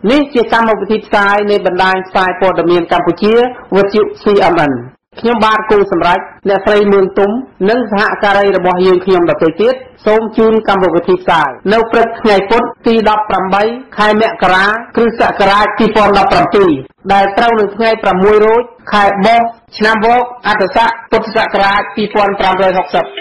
នេះជាកម្មវិធីផ្សាយនៃបណ្ដាញផ្សាយព័ត៌មានកម្ពុជាវិទ្យុ CMN ខ្ញុំបាទគង់សម្រាប់អ្នកស្រីមឿនទុំនិងសហការីរបស់យើងខ្ញុំដទៃទៀតសូមជូនកម្មវិធីផ្សាយនៅព្រឹកថ្ងៃពុធទី18ខែមករាគ្រិស្តសករាជ2017ដែលត្រូវនៅថ្ងៃ6រោចខែបោះឆ្នាំវកអត្តស័កពុទ្ធសករាជ2560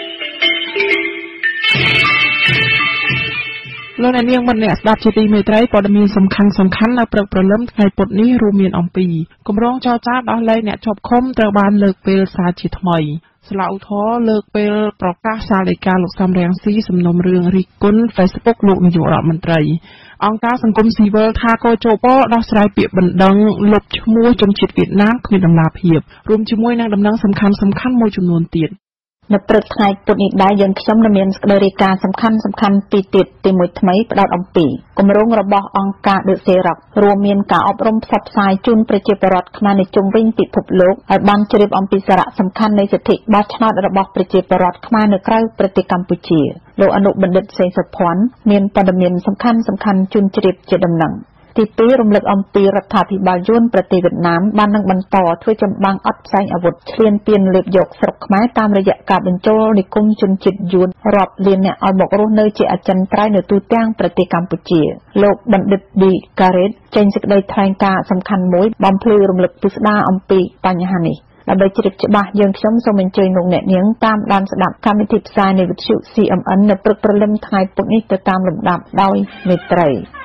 លោកអ្នកនាងមិនអ្នកស្ដាប់ជាទីមេត្រីព័ត៌មានសំខាន់នៅព្រឹកព្រលឹមថ្ងៃពុធនេះរួមមានអំពីគម្រោងចរចាដោះលែងអ្នកជាប់ឃុំត្រូវបានលើកពេលសារជាថ្មីស្លាវធរលើកពេលប្រកាសសាលដីកាលោកសំរងស៊ីសំណុំរឿងរិះគន់ Facebook លោកនាយករដ្ឋមន្ត្រីអង្គការសង្គមស៊ីវិលថាកោជបដោះស្រាយពាក្យបណ្ដឹងលុបឈ្មោះជនជាតិវៀតណាមគ្មានដំណាភៀបរួមជាមួយនឹងដំណឹងសំខាន់មួយចំនួនទៀតនៅព្រឹកថ្ងៃពុធនេះដែរយើងខ្ញុំនឹងមានសេចក្តីរាយការណ៍សំខាន់ពីរទៀតទីមួយថ្មីផ្ដោតអំពីគម្រោងរបស់អង្គការដឺសេរ៉ាក់រួមមានការអប់រំផ្សព្វផ្សាយជូនប្រជាពលរដ្ឋខ្មែរនៅជុំវិញពិភពលោកឲ្យបានជ្រាបអំពីសារៈសំខាន់នៃសិទ្ធិបោះឆ្នោតរបស់ប្រជាពលរដ្ឋខ្មែរនៅក្រៅប្រទេសកម្ពុជាលោកអនុបណ្ឌិតសេងសុភ័ណ្ឌមានព័ត៌មានសំខាន់ជូនជ្រាបជាដំណឹងទី2រំលឹកអំពីរដ្ឋាភិបាលយួនប្រទេសវៀតណាមបាននឹងបន្តធ្វើចម្បាំងអត់ផ្សែងអាវុធឈ្លានពានលើកយកស្រុកខ្មែរតាមរយៈការបញ្ចូលនិគមជនជាតិយួនរាប់លានអ្នកឲ្យមករស់នៅជាអចិន្ត្រៃយ៍នៅទូទាំងប្រទេសកម្ពុជាលោកបណ្ឌិតឌីការ៉េតចេញសេចក្តីថ្លែងការណ៍សំខាន់មួយបំភ្លឺរំលឹកពិស្ដារអំពីបញ្ហានេះដើម្បីជ្រាបច្បាស់យើងខ្ញុំសូមអញ្ជើញលោកអ្នកនាងតាមដានស្ដាប់កម្មវិធីផ្សាយនៃវិទ្យុ CMN នៅព្រឹកព្រលឹមថ្ងៃពុធនេះទៅតាមលំដាប់ដោយមេត្រី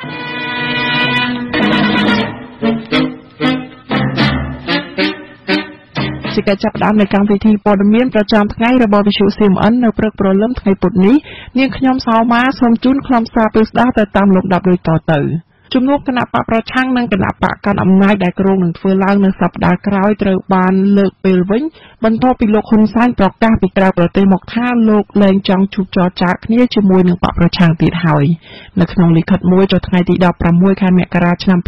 ជាការចាប់ផ្ដើមនៃកម្មវិធីព័ត៌មានប្រចាំថ្ងៃរបស់វិទ្យុ CMN នៅព្រឹកព្រលឹមថ្ងៃពុធនេះនាងខ្ញុំសោមាសូមជូនខ្លឹមសារពិស្ដារទៅតាមលំដាប់ដូចតទៅជំនួបគណៈបកប្រឆាំងនិងគណៈបកកាន់អំណាចដែលគ្រោងនឹងធ្វើឡើងនៅសប្តាហ៍ក្រោយត្រូវបានលើកពេលវិញបន្ទាប់ពីលោកហ៊ុនសែនប្រកាសពីក្រៅប្រទេសមកថាលោកលែងចង់ជួបចរចាគ្នាជាមួយនឹងបកប្រឆាំងទៀតហើយនៅក្នុងលិខិតមួយចុះថ្ងៃទី16ខែមករាឆ្នាំ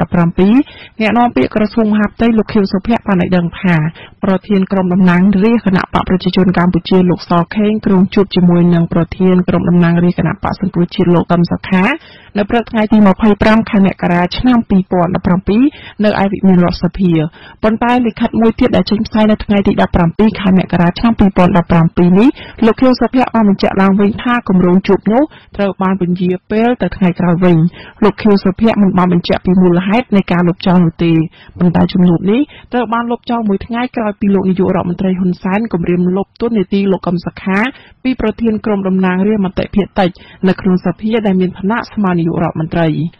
2017អ្នកនាំពាក្យក្រសួងមហាផ្ទៃលោកខៀវសុភ័ក្របានឲ្យដឹងថាប្រធានក្រុមតំណាងរាស្ត្រគណៈបកប្រជាជនកម្ពុជាលោកសខេងគ្រោងជួបជាមួយនឹងប្រធានក្រុមតំណាងរាស្ត្រគណៈបកសង្គ្រោះជាតិលោកកឹមសុខានៅព្រឹកថ្ងៃទី25ខែមករាឆ្នាំ2017នៅឯវិមានរដ្ឋសភាប៉ុន្តែលិខិតមួយទៀតដែលចេញផ្សាយនៅថ្ងៃទី17ខែមករាឆ្នាំ2017នេះលោកខៀវសុភ័ក្របានបញ្ជាក់ឡើងវិញថាគម្រោងជួបនោះត្រូវបានពន្យាពេលទៅថ្ងៃក្រោយវិញលោកខៀវសុភ័ក្រមិនបានបញ្ជាក់ពីមូលហេតុនៃការលុបចោលនោះទេប៉ុន្តែជំនួបនេះត្រូវបានលុបចោលមួយថ្ងៃក្រោយពីលោកនាយករដ្ឋមន្ត្រីហ៊ុនសែនគម្រាមលុបតួនាទីលោកកឹមសុខាពីប្រធានក្រុមតំណាងរាស្ត្រមតិភាគតិចនៅក្នុងសភាដែលមានឋានៈស្មើនាយករដ្ឋមន្ត្រី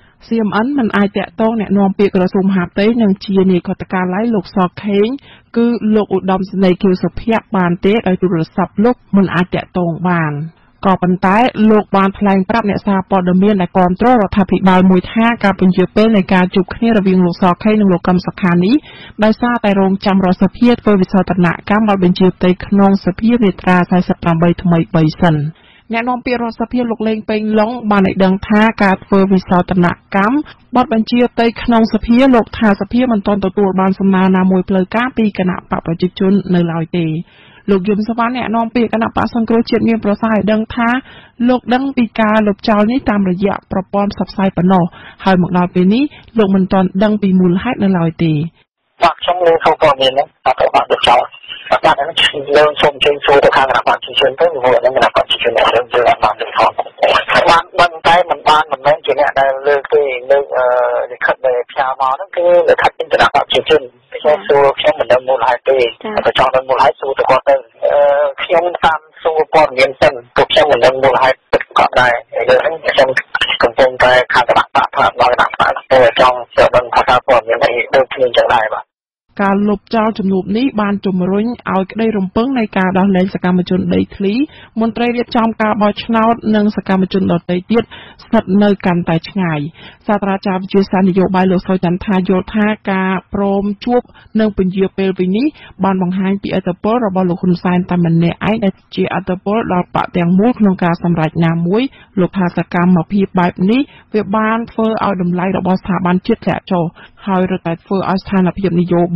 CMN មិនអាចតាក់ទងអ្នកនាំពាក្យក្រសួងមហាផ្ទៃនិងជានាយកដ្ឋានឡៃលោកសខេងគឺលោកឧត្តមសេនីយ៍ខៀវសុភ័ក្របានទេដោយទូរស័ព្ទលោកមិនអាចតាក់ទងបានក៏ប៉ុន្តែលោកបានថ្លែងប្រាប់អ្នកសារព័ត៌មានដែលគាំទ្ររដ្ឋាភិបាលមួយថាការពន្យាពេលនៃការជួបគ្នារវាងលោកសខេងនិងលោកកឹមសុខានេះដោយសារតែរងចាំរដ្ឋសភាធ្វើវិសោធនកម្មឲ្យបញ្ជាផ្ទៃក្នុងសភាមាត្រា48ថ្មី3សិនអ្នកនាំពាក្យរដ្ឋសភាលោកលេងពេញឡុងបានឲ្យដឹងថាការធ្វើវិសោធនកម្មបទបញ្ជាផ្ទៃក្នុងសភាលោកថាសភាមិនទាន់ទទួលបានសំណើណាមួយផ្លូវការពីគណៈបកប្រជាជននៅឡើយទេលោកយមសវណ្ណអ្នកនាំពាក្យគណៈបកសង្គ្រោះជាតិមានប្រសាសន៍ឲ្យដឹងថាលោកដឹងពីការលុបចោលនេះតាមរយៈប្រព័ន្ធផ្សព្វផ្សាយប៉ុណ្ណោះហើយមកដល់ពេលនេះលោកមិនទាន់ដឹងពីមូលហេតុនៅឡើយទេបាទខ្ញុំលើខព័ត៌មានហ្នឹងថាត្រូវបានលុបចោលបាទហ្នឹងលើសូមជើញសួរទៅខាងគណៈបកប្រជាជនទៅព្រោះហ្នឹងគណៈបកប្រជាជនអ្នកយើងអត់បានលើកផងបានដឹងតែមិនមែនជាអ្នកដែលលើកទេលើកលិខិតដែលផ្ញើមកហ្នឹងគឺលិខិតពីគណៈបកប្រជាជនខ្ញុំសួរខ្ញុំមិនដឹងមូលហេតុទេតែចង់ដឹងមូលហេតុសួរទៅគាត់ទៅខ្ញុំតាមសួរព័ត៌មានសិនព្រោះខ្ញុំមិនដឹងមូលហេតុពិតប្រាកដដែរលើហ្នឹងខ្ញុំកំពុងតែខាងគណៈបកថាដល់គណៈបកតែចង់ដឹងថាព័ត៌មាននេះដូចគ្នាចឹងដែរបាទការលុបចោលជំនួបនេះបានជំរុញឲ្យក្តីរំពឹងនៃការដោះលែងសកម្មជនដីធ្លីមន្ត្រីរៀបចំការបោះឆ្នោតនិងសកម្មជនដទៃទៀតស្ថិតនៅកាន់តែឆ្ងាយសាស្ត្រាចារ្យវិទ្យាសាស្ត្រនយោបាយលោកសុយចន្ទថាយល់ថាការព្រមជួបនិងពន្យាពេលវិញនេះបានបង្ហាញពីឥទ្ធិពលរបស់លោកហ៊ុនសែនតែម្នាក់ឯងដែលជាឥទ្ធិពលដល់បកទាំងមូលក្នុងការសម្រេចណាមួយលោកថាសកម្មភាពបែបនេះវាបានធ្វើឲ្យតម្លៃរបស់ស្ថាប័នជាតិធ្លាក់ចុះហើយរត់តែធ្វើឲ្យស្ថានភាពនយោបាយ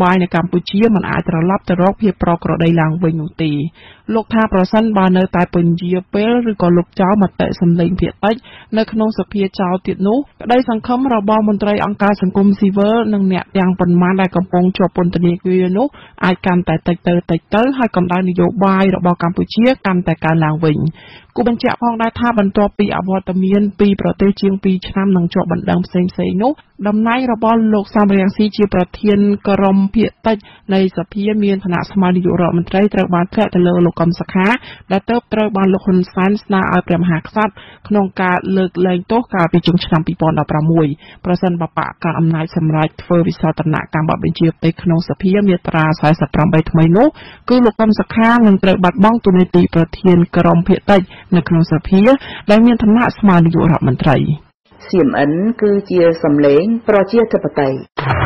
បាយនៅកម្ពុជាមិនអាចត្រឡប់ទៅរកភាពប្រក្រតីឡើងវិញនោះទេលោកថាប្រសិនបើនៅតែពន្យាពេលឬក៏លោកចោលមតិសម្លេងភាគតិចនៅក្នុងសភាចោលទៀតនោះក្តីសង្ឃឹមរបស់មន្ត្រីអង្គការសង្គមស៊ីវិលនិងអ្នកទាំងប៉ុន្មានដែលកំពុងជាប់ពន្ធនាគារនោះអាចកាន់តែតិចទៅហើយកម្ដៅនយោបាយរបស់កម្ពុជាកាន់តែកើនឡើងវិញគូបញ្ជាក់ផងដែរថាបន្ទាប់ពីអវត្តមានពីប្រទេសជាង2ឆ្នាំនឹងជាប់បណ្ដឹងផ្សេងៗនោះតំណែងរបស់លោកសំរងស៊ីជាប្រធានក្រុមភាគតិចនៃសភាមានឋានៈស្មើនាយករដ្ឋមន្ត្រីត្រូវបានធ្លាក់ទៅលើលោកកឹមសុខាដែលទើបត្រូវបានលោកហ៊ុនសែនស្នើឲ្យព្រះមហាក្សត្រក្នុងការលើកលែងទោសកាលពីចុងឆ្នាំ2016ប្រសិនបបកកាន់អំណាចសម្រាប់ធ្វើវិសោធនកម្មបទបញ្ជាផ្ទៃក្នុងសភាមាត្រា48ថ្មីនោះគឺលោកកឹមសុខានឹងត្រូវបាត់បង់តួនាទីប្រធានក្រុមភាគតិចនៅក្នុងសភាដែលមានឋានៈស្មើនាយករដ្ឋមន្ត្រី CMN គឺជាសម្លេងប្រជាធិបតេយ្យ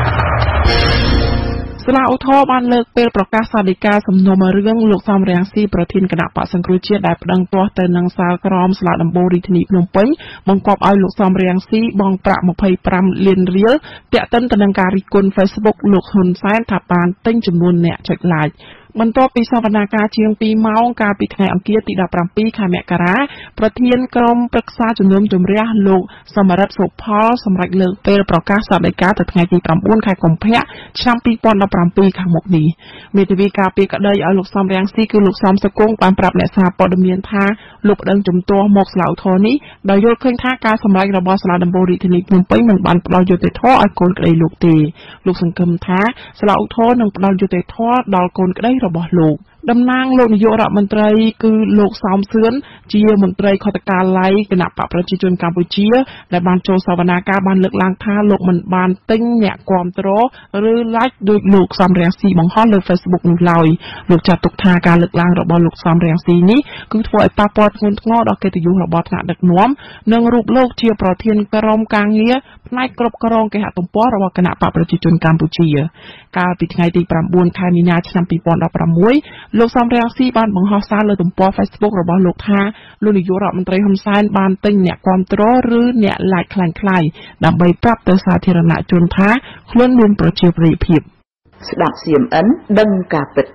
សាលាឧទ្ធរបានលើកពេលប្រកាសសាលដីកាសំណុំរឿងលោកសំរងស៊ីប្រធានគណៈបក្សសង្គ្រោះជាតិដែលប្តឹងទាស់ទៅនឹងសាលក្រមសាលាដំបូងរាជធានីភ្នំពេញបង្គាប់ឲ្យលោកសំរងស៊ីបង់ប្រាក់25លានរៀលទាក់ទិនទៅនឹងការរិះគន់ Facebook លោកហ៊ុនសែនថាបានទិញចំនួនអ្នកចុច like បន្ទាប់ពីសវនាការជាង2ម៉ោងកាលពីថ្ងៃអង្គារទី17ខែមករាប្រធានក្រុមប្រឹក្សាជំនុំជម្រះលោកសមរិទ្ធសុផលសម្រាប់លើកពេលប្រកាសសាលដីកាទៅថ្ងៃទី9ខែកុម្ភៈឆ្នាំ2017ខាងមុខនេះមេធាវីការពីក្តីឲ្យលោកសំរងស៊ីគឺលោកសំសកុងបានប្រាប់អ្នកសារព័ត៌មានថាលោកប្តឹងជំទាស់មកសាលាឧទ្ធរនេះដោយយល់ឃើញថាការសម្រេចរបស់សាលាដំបូងរាជធានីភ្នំពេញមិនបានផ្ដល់យុត្តិធម៌ឲ្យកូនក្តីលោកទេលោកសង្ឃឹមថាសាលាឧទ្ធរនឹងផ្ដល់យុត្តិធម៌ដល់កូនក្តីរបស់លោកតំណាងលោកនាយករដ្ឋមន្ត្រីគឺលោកសោមសឿនជាមន្ត្រីខុទ្ទកាល័យគណៈបកប្រជាជនកម្ពុជាដែលបានចូលសវនាការបានលើកឡើងថាលោកមិនបានទិញអ្នកគាំទ្រឬ like ដោយលោកសំរងស៊ីបង្ហោះលើ Facebook នោះឡើយលោកចាត់ទុកថាការលើកឡើងរបស់លោកសំរងស៊ីនេះគឺធ្វើឲ្យប៉ះពាល់ធ្ងន់ធ្ងរដល់កិត្តិយសរបស់ថ្នាក់ដឹកនាំនិងរូបលោកជាប្រធានក្រុមការងារផ្នែកគ្រប់គ្រងគេហទំព័ររបស់គណៈបកប្រជាជនកម្ពុជាកាលពីថ្ងៃទី9ខែមីនាឆ្នាំ2016លោកសំរងស៊ីបានបង្ហោះសារលើទំព័រ Facebook របស់លោកថាលោកនាយករដ្ឋមន្ត្រីហ៊ុនសែនបានទិញអ្នកគាំទ្រឬអ្នក like ខ្លាំងៗដើម្បីប្រាប់ទៅសាធារណជនថាខ្លួនមានប្រជាប្រិយភាពស្ដាប់ CMN ដឹងការពិត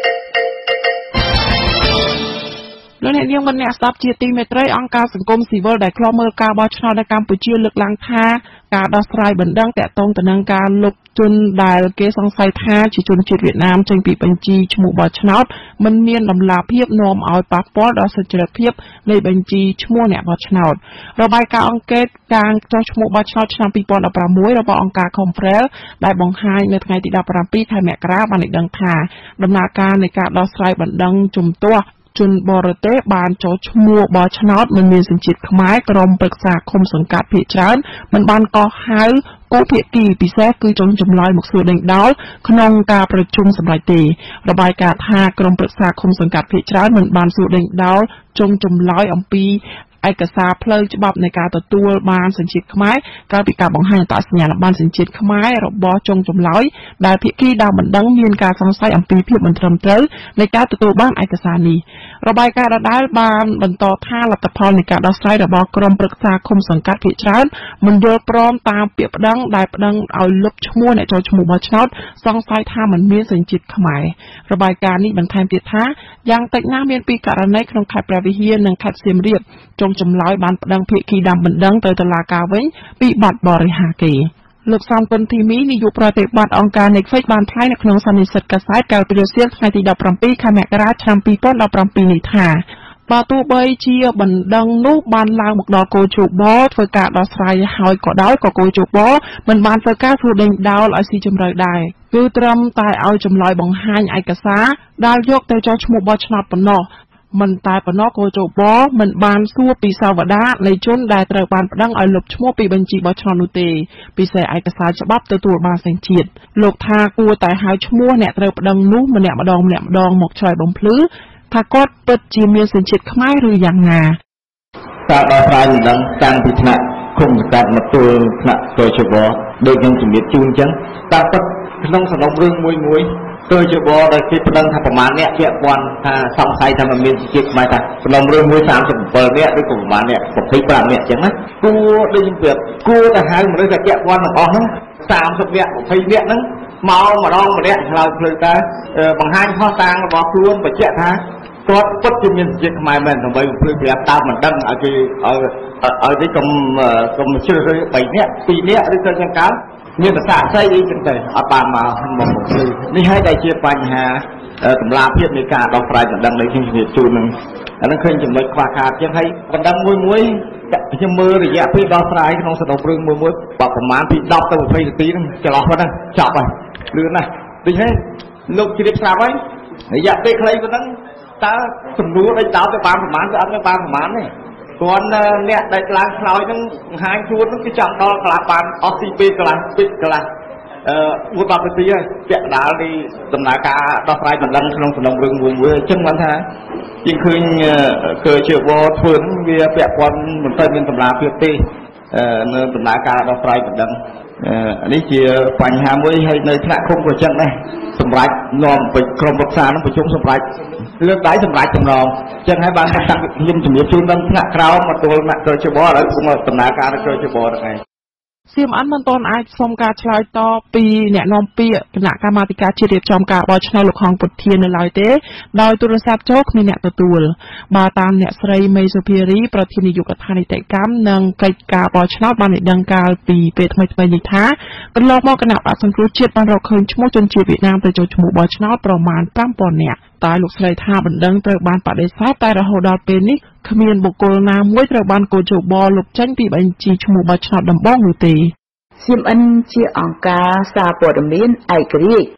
លោកអ្នកនាងមិនអ្នកស្ដាប់ជាទីមេត្រីអង្គការសង្គមស៊ីវិលដែលធ្លាប់មើលការបោះឆ្នោតនៅកម្ពុជាលើកឡើងថាការដោះស្រាយបណ្ដឹងតាក់ទងទៅនឹងការលុបជនដែលគេសង្ស័យថាជាជនជាតិវៀតណាមចេញពីបញ្ជីឈ្មោះបោះឆ្នោតមិនមានតម្លាភាពនាំឲ្យប៉ះពាល់ដល់សុចរិតភាពនៃបញ្ជីឈ្មោះអ្នកបោះឆ្នោតរបាយការណ៍អង្កេតការចុះឈ្មោះបោះឆ្នោតឆ្នាំ2016របស់អង្គការ Khmer ដែលបង្ហាញនៅថ្ងៃទី17ខែមករាបានឲ្យដឹងថាដំណើរការនៃការដោះស្រាយបណ្ដឹងជំទាស់ជនបរទេសបានចុះឈ្មោះបោះឆ្នោតមិនមានសញ្ជាតិខ្មែរក្រុមប្រឹក្សាឃុំសង្កាត់ភាគច្រើនមិនបានកោះហៅគូភាគីពិសេសគឺចុងចម្លើយមកសួរដេញដោលក្នុងការប្រជុំសម្រាប់ទេរបាយការណ៍ថាក្រុមប្រឹក្សាឃុំសង្កាត់ភាគច្រើនមិនបានសួរដេញដោលចុងចម្លើយអំពីឯកសារផ្លូវច្បាប់នៃការទទួលបានសញ្ជាតិខ្មែរកាលពីការបង្ហាញអត្តសញ្ញាណប័ណ្ណសញ្ជាតិខ្មែររបស់ចុងចម្លើយដែលភាគីដើមបណ្ដឹងមានការសង្ស័យអំពីភាពមិនត្រឹមត្រូវនៃការទទួលបានឯកសារនេះរបាយការណ៍ដដែលបានបន្តថាលទ្ធផលនៃការដោះស្រាយរបស់ក្រុមប្រឹក្សាឃុំសង្កាត់ភាគច្រើនមិនយល់ព្រមតាមពាក្យប្តឹងដែលប្តឹងឲ្យលុបឈ្មោះអ្នកចូលឈ្មោះបោះឆ្នោតសង្ស័យថាមិនមានសញ្ជាតិខ្មែររបាយការណ៍នេះបន្ថែមទៀតថាយ៉ាងតិចណាស់មាន2ករណីក្នុងខេត្តព្រះវិហារនិងខេត្តសៀមរាបចុងចម្លើយបានប្តឹងភាគីដើមបណ្ដឹងទៅតុលាការវិញពីបទបរិហាគេលោកសំគុណធីមីនាយកប្រតិបត្តិអង្គការ Netflix បានថ្លែងនៅក្នុងសន្និសីទកាសែតកាលពីរសៀលថ្ងៃទី17ខែមករាឆ្នាំ2017នេះថាបើទោះបីជាបណ្ដឹងនោះបានឡើងមកដល់គោលជបធ្វើការដោះស្រាយហើយក៏ដោយក៏គោលជបមិនបានធ្វើការសួរដេញដោលឲ្យស៊ីជម្រៅដែរគឺត្រឹមតែឲ្យចម្លើយបង្ហាញឯកសារដែលយកទៅចុះឈ្មោះបោះឆ្នោតប៉ុណ្ណោះមិនតែប៉ុណ្ណោះគោលជបមិនបានសួរពីសាវតានៃជនដែលត្រូវបានប្តឹងឲ្យលុបឈ្មោះពីបញ្ជីបោះឆ្នោតនោះទេពិសេសឯកសារច្បាប់ទទួលបានសញ្ជាតិលោកថាគួរតែហៅឈ្មោះអ្នកត្រូវប្តឹងនោះម្នាក់ម្ដងមកឆ្លើយបំភ្លឺថាគាត់ពិតជាមានសញ្ជាតិខ្មែរឬយ៉ាងណាការដោះស្រាយមិនដឹងតាំងពីថ្នាក់ឃុំសង្កាត់មកទល់ថ្នាក់កោជបដូចខ្ញុំជំរាបជូនអញ្ចឹងតាមពិតក្នុងសំណុំរឿងមួយកោជបដែលគេប្តឹងថាប្រមាណអ្នកជាពាន់ថាសង្ស័យថាមិនមានសញ្ជាតិខ្មែរថាសំណុំរឿងមួយ37អ្នកឬក៏ប្រមាណអ្នក25អ្នកអញ្ចឹងណាគួរដូចជំរាបគួរតែហៅមនុស្សតែជាពាន់ទាំងអស់ហ្នឹង30អ្នក20អ្នកហ្នឹងមកម្ដងម្នាក់ឆ្លើយភ្លើងតើបង្ហាញខុសតាងរបស់ខ្លួនបញ្ជាក់ថាគាត់ពិតជាមានសេចក្ដីខ្មែរមែនដើម្បីភ្លើងប្រាប់តាមមិនដឹងឲ្យគេឲ្យនេះកុំជឿឬ3នាក់2នាក់ឬក៏យ៉ាងកើតមានប្រសាស្អីអីចឹងទៅអត់បានមកភ្លើងនេះហើយដែលជាបញ្ហាតម្លាភាពនៃការដោះស្រាយបណ្ដឹងនៃជំនាញជូននឹងអានឹងឃើញចំណុចខ្វះខាតចឹងហើយបណ្ដឹងមួយខ្ញុំមើលរយៈពេលដោះស្រាយក្នុងសំណុំរឿងមួយប្រហែលពី10ទៅ20នាទីហ្នឹងចន្លោះប៉ុណ្ណឹងចប់ហើយលឿនណាស់ដូចនេះលោកជ្រាបស្រាប់ហើយរយៈពេលខ្លីប៉ុណ្ណឹងតើសំណួរដេញដោលទៅបានប្រហែលទៅអត់ទៅបានប្រហែលទេគាត់អ្នកដែលឡើងឆ្លើយហ្នឹងបង្ហាញខ្លួនហ្នឹងគឺចង់ដល់កន្លះបានអស់ទីពេលកន្លះពេកកន្លះ10នាទីហើយពាក់កណ្ដាលនៃដំណើរការដោះស្រាយបណ្ដឹងក្នុងសំណុំរឿងមួយអញ្ចឹងបានថាយើងឃើញគឺជាវត្តធ្វើហ្នឹងវាពាក់ព័ន្ធមិនទៅមានតម្លាភាពទេនៅដំណើរការដោះស្រាយបណ្ដឹងនេះជាបញ្ហាមួយហើយនៅថ្នាក់ឃុំក៏ចឹងដែរសម្រាប់នាំទៅក្រុមប្រឹក្សានឹងប្រជុំសម្រាប់លើកដៃសម្រាប់ចំណងអញ្ចឹងហើយបានតាំងខ្ញុំជំរាបជូនដល់ថ្នាក់ក្រោមមកទល់ថ្នាក់ក្រោយជបឥឡូវខ្ញុំដំណើរការនៅក្រោយជបហ្នឹងឯង CMN មិនទាន់អាចសុំការឆ្លើយតបពីអ្នកនាំពាក្យគណៈកម្មាធិការជាតិរៀបចំការបោះឆ្នោតលោកហងពុធានៅឡើយទេដោយទូរស័ព្ទចូលគ្មានអ្នកទទួលបើតាមអ្នកស្រីមេសុភារីប្រធាននាយកដ្ឋាននីតិកម្មនិងកិច្ចការបោះឆ្នោតបានឲ្យដឹងកាលពីពេលថ្មីៗនេះថាកន្លងមកគណៈបក្សសង្គ្រោះជាតិបានរកឃើញឈ្មោះជនជាតិវៀតណាមទៅចូលឈ្មោះបោះឆ្នោតប្រមាណ 5000 នាក់តែលោកស្រីថាបណ្ដឹងត្រូវបានបដិសេធតែរហូតដល់ពេលនេះគ្មានបុគ្គលណាមួយត្រូវបានកោជបលុបចេញពីបញ្ជីឈ្មោះបោះឆ្នោតដំបូងនោះទេ CMN ជាអង្គការសារព័ត៌មានឯករាជ្យ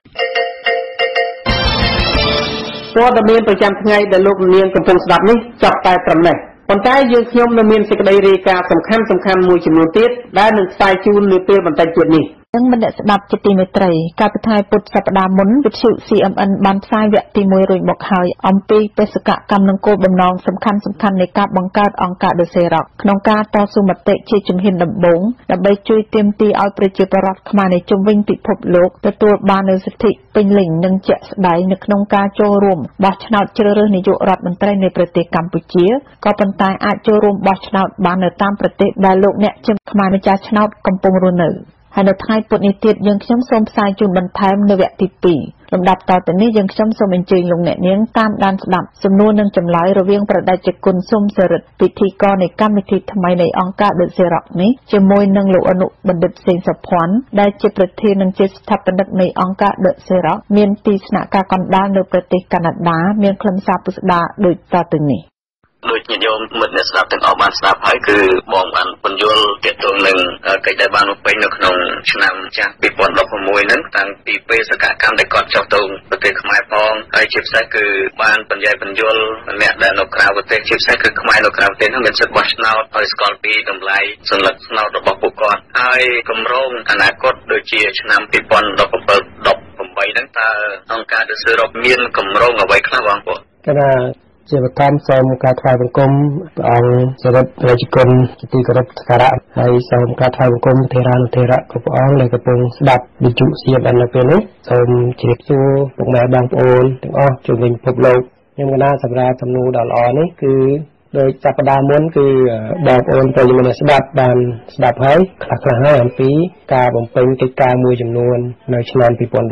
ព័ត៌មានប្រចាំថ្ងៃដែលលោកនាងកំពុងស្ដាប់នេះចាប់តែត្រឹមនេះប៉ុន្តែយើងខ្ញុំនៅមានសេចក្តីរាយការណ៍សំខាន់មួយចំនួនទៀតដែលនឹងផ្សាយជូននាពេលបន្តិចទៀតនេះនឹងមិនអ្នកស្ដាប់ជាទីមេត្រីកាលពីថ្ងៃពុធសប្តាហ៍មុនវិទ្យុ CMN បានផ្សាយវគ្គទី1រួចមកហើយអំពីបេសកកម្មនិងគោលបំណងសំខាន់នៃការបង្កើតអង្គការ The Xerox ក្នុងការតស៊ូមតិជាជំហានដំបូងដើម្បីជួយទាមទារឲ្យប្រជាពលរដ្ឋខ្មែរនៅជុំវិញពិភពលោកទទួលបាននូវសិទ្ធិពេញលេញនិងជាក់ស្ដែងនៅក្នុងការចូលរួមបោះឆ្នោតជ្រើសរើសនាយករដ្ឋមន្ត្រីនៃប្រទេសកម្ពុជាក៏ប៉ុន្តែអាចចូលរួមបោះឆ្នោតបាននៅតាមប្រទេសដែលលោកអ្នកជាខ្មែរម្ចាស់ឆ្នោតកំពុងរស់នៅហើយនៅថ្ងៃពុធនេះទៀតយើងខ្ញុំសូមផ្សាយជូនបន្ថែមនៅវគ្គទី2លំដាប់តទៅនេះយើងខ្ញុំសូមអញ្ជើញលោកអ្នកនាងតាមដានស្ដាប់សំណួរនិងចម្លើយរវាងប្រដេជគុណសុំសិរិទ្ធពិធីករនៃកម្មវិធីថ្មីនៃអង្គការ The Xerox នេះជាមួយនឹងលោកអនុបណ្ឌិតសេងសុភ័ណ្ឌដែលជាប្រធាននិងជាស្ថាបនិកនៃអង្គការ The Xerox មានទីស្នាក់ការកណ្ដាលនៅប្រទេសកាណាដាមានខ្លឹមសារពុស្ដាដូចតទៅនេះដូចញាតិញោមមិត្តអ្នកស្ដាប់ទាំងអស់បានស្ដាប់ហើយគឺបងបានពន្យល់ទាក់ទងនឹងកិច្ចដែលបានបំពេញនៅក្នុងឆ្នាំចាស់2016ហ្នឹងតាំងពីបេសកកម្មដែលគាត់ចុះទៅប្រទេសខ្មែរផងហើយជាពិសេសគឺបានបញ្យល់អ្នកដែលនៅក្រៅប្រទេសជាពិសេសគឺខ្មែរនៅក្រៅប្រទេសហ្នឹងមានសិទ្ធិបោះឆ្នោតហើយស្គាល់ពីតម្លៃសញ្ញាឆ្នោតរបស់ពួកគាត់ហើយគម្រោងអនាគតដូចជាឆ្នាំ2017ហ្នឹងតើអង្គការ The Xerox មានគម្រោងអ្វីខ្លះបងប្អូនគណៈជាបឋមសូមការថ្វាយបង្គំព្រះអង្គសិរិទ្ធរាជគុណជាទីគោរពសក្ការៈហើយសូមការថ្វាយបង្គំធេរានុធេរៈគ្រប់ព្រះអង្គដែលកំពុងស្ដាប់វិទ្យុ CMN នៅពេលនេះសូមជម្រាបសួរពុកម៉ែបងប្អូនទាំងអស់ជុំវិញពិភពលោកខ្ញុំកណាសម្រាប់សំណួរដ៏ល្អនេះគឺដោយសប្តាហ៍មុនគឺបងប្អូនប្រិយមិត្តស្ដាប់បានស្ដាប់ហើយខ្លះៗហើយអំពីការបំពេញកិច្ចការមួយចំនួននៅឆ្នាំ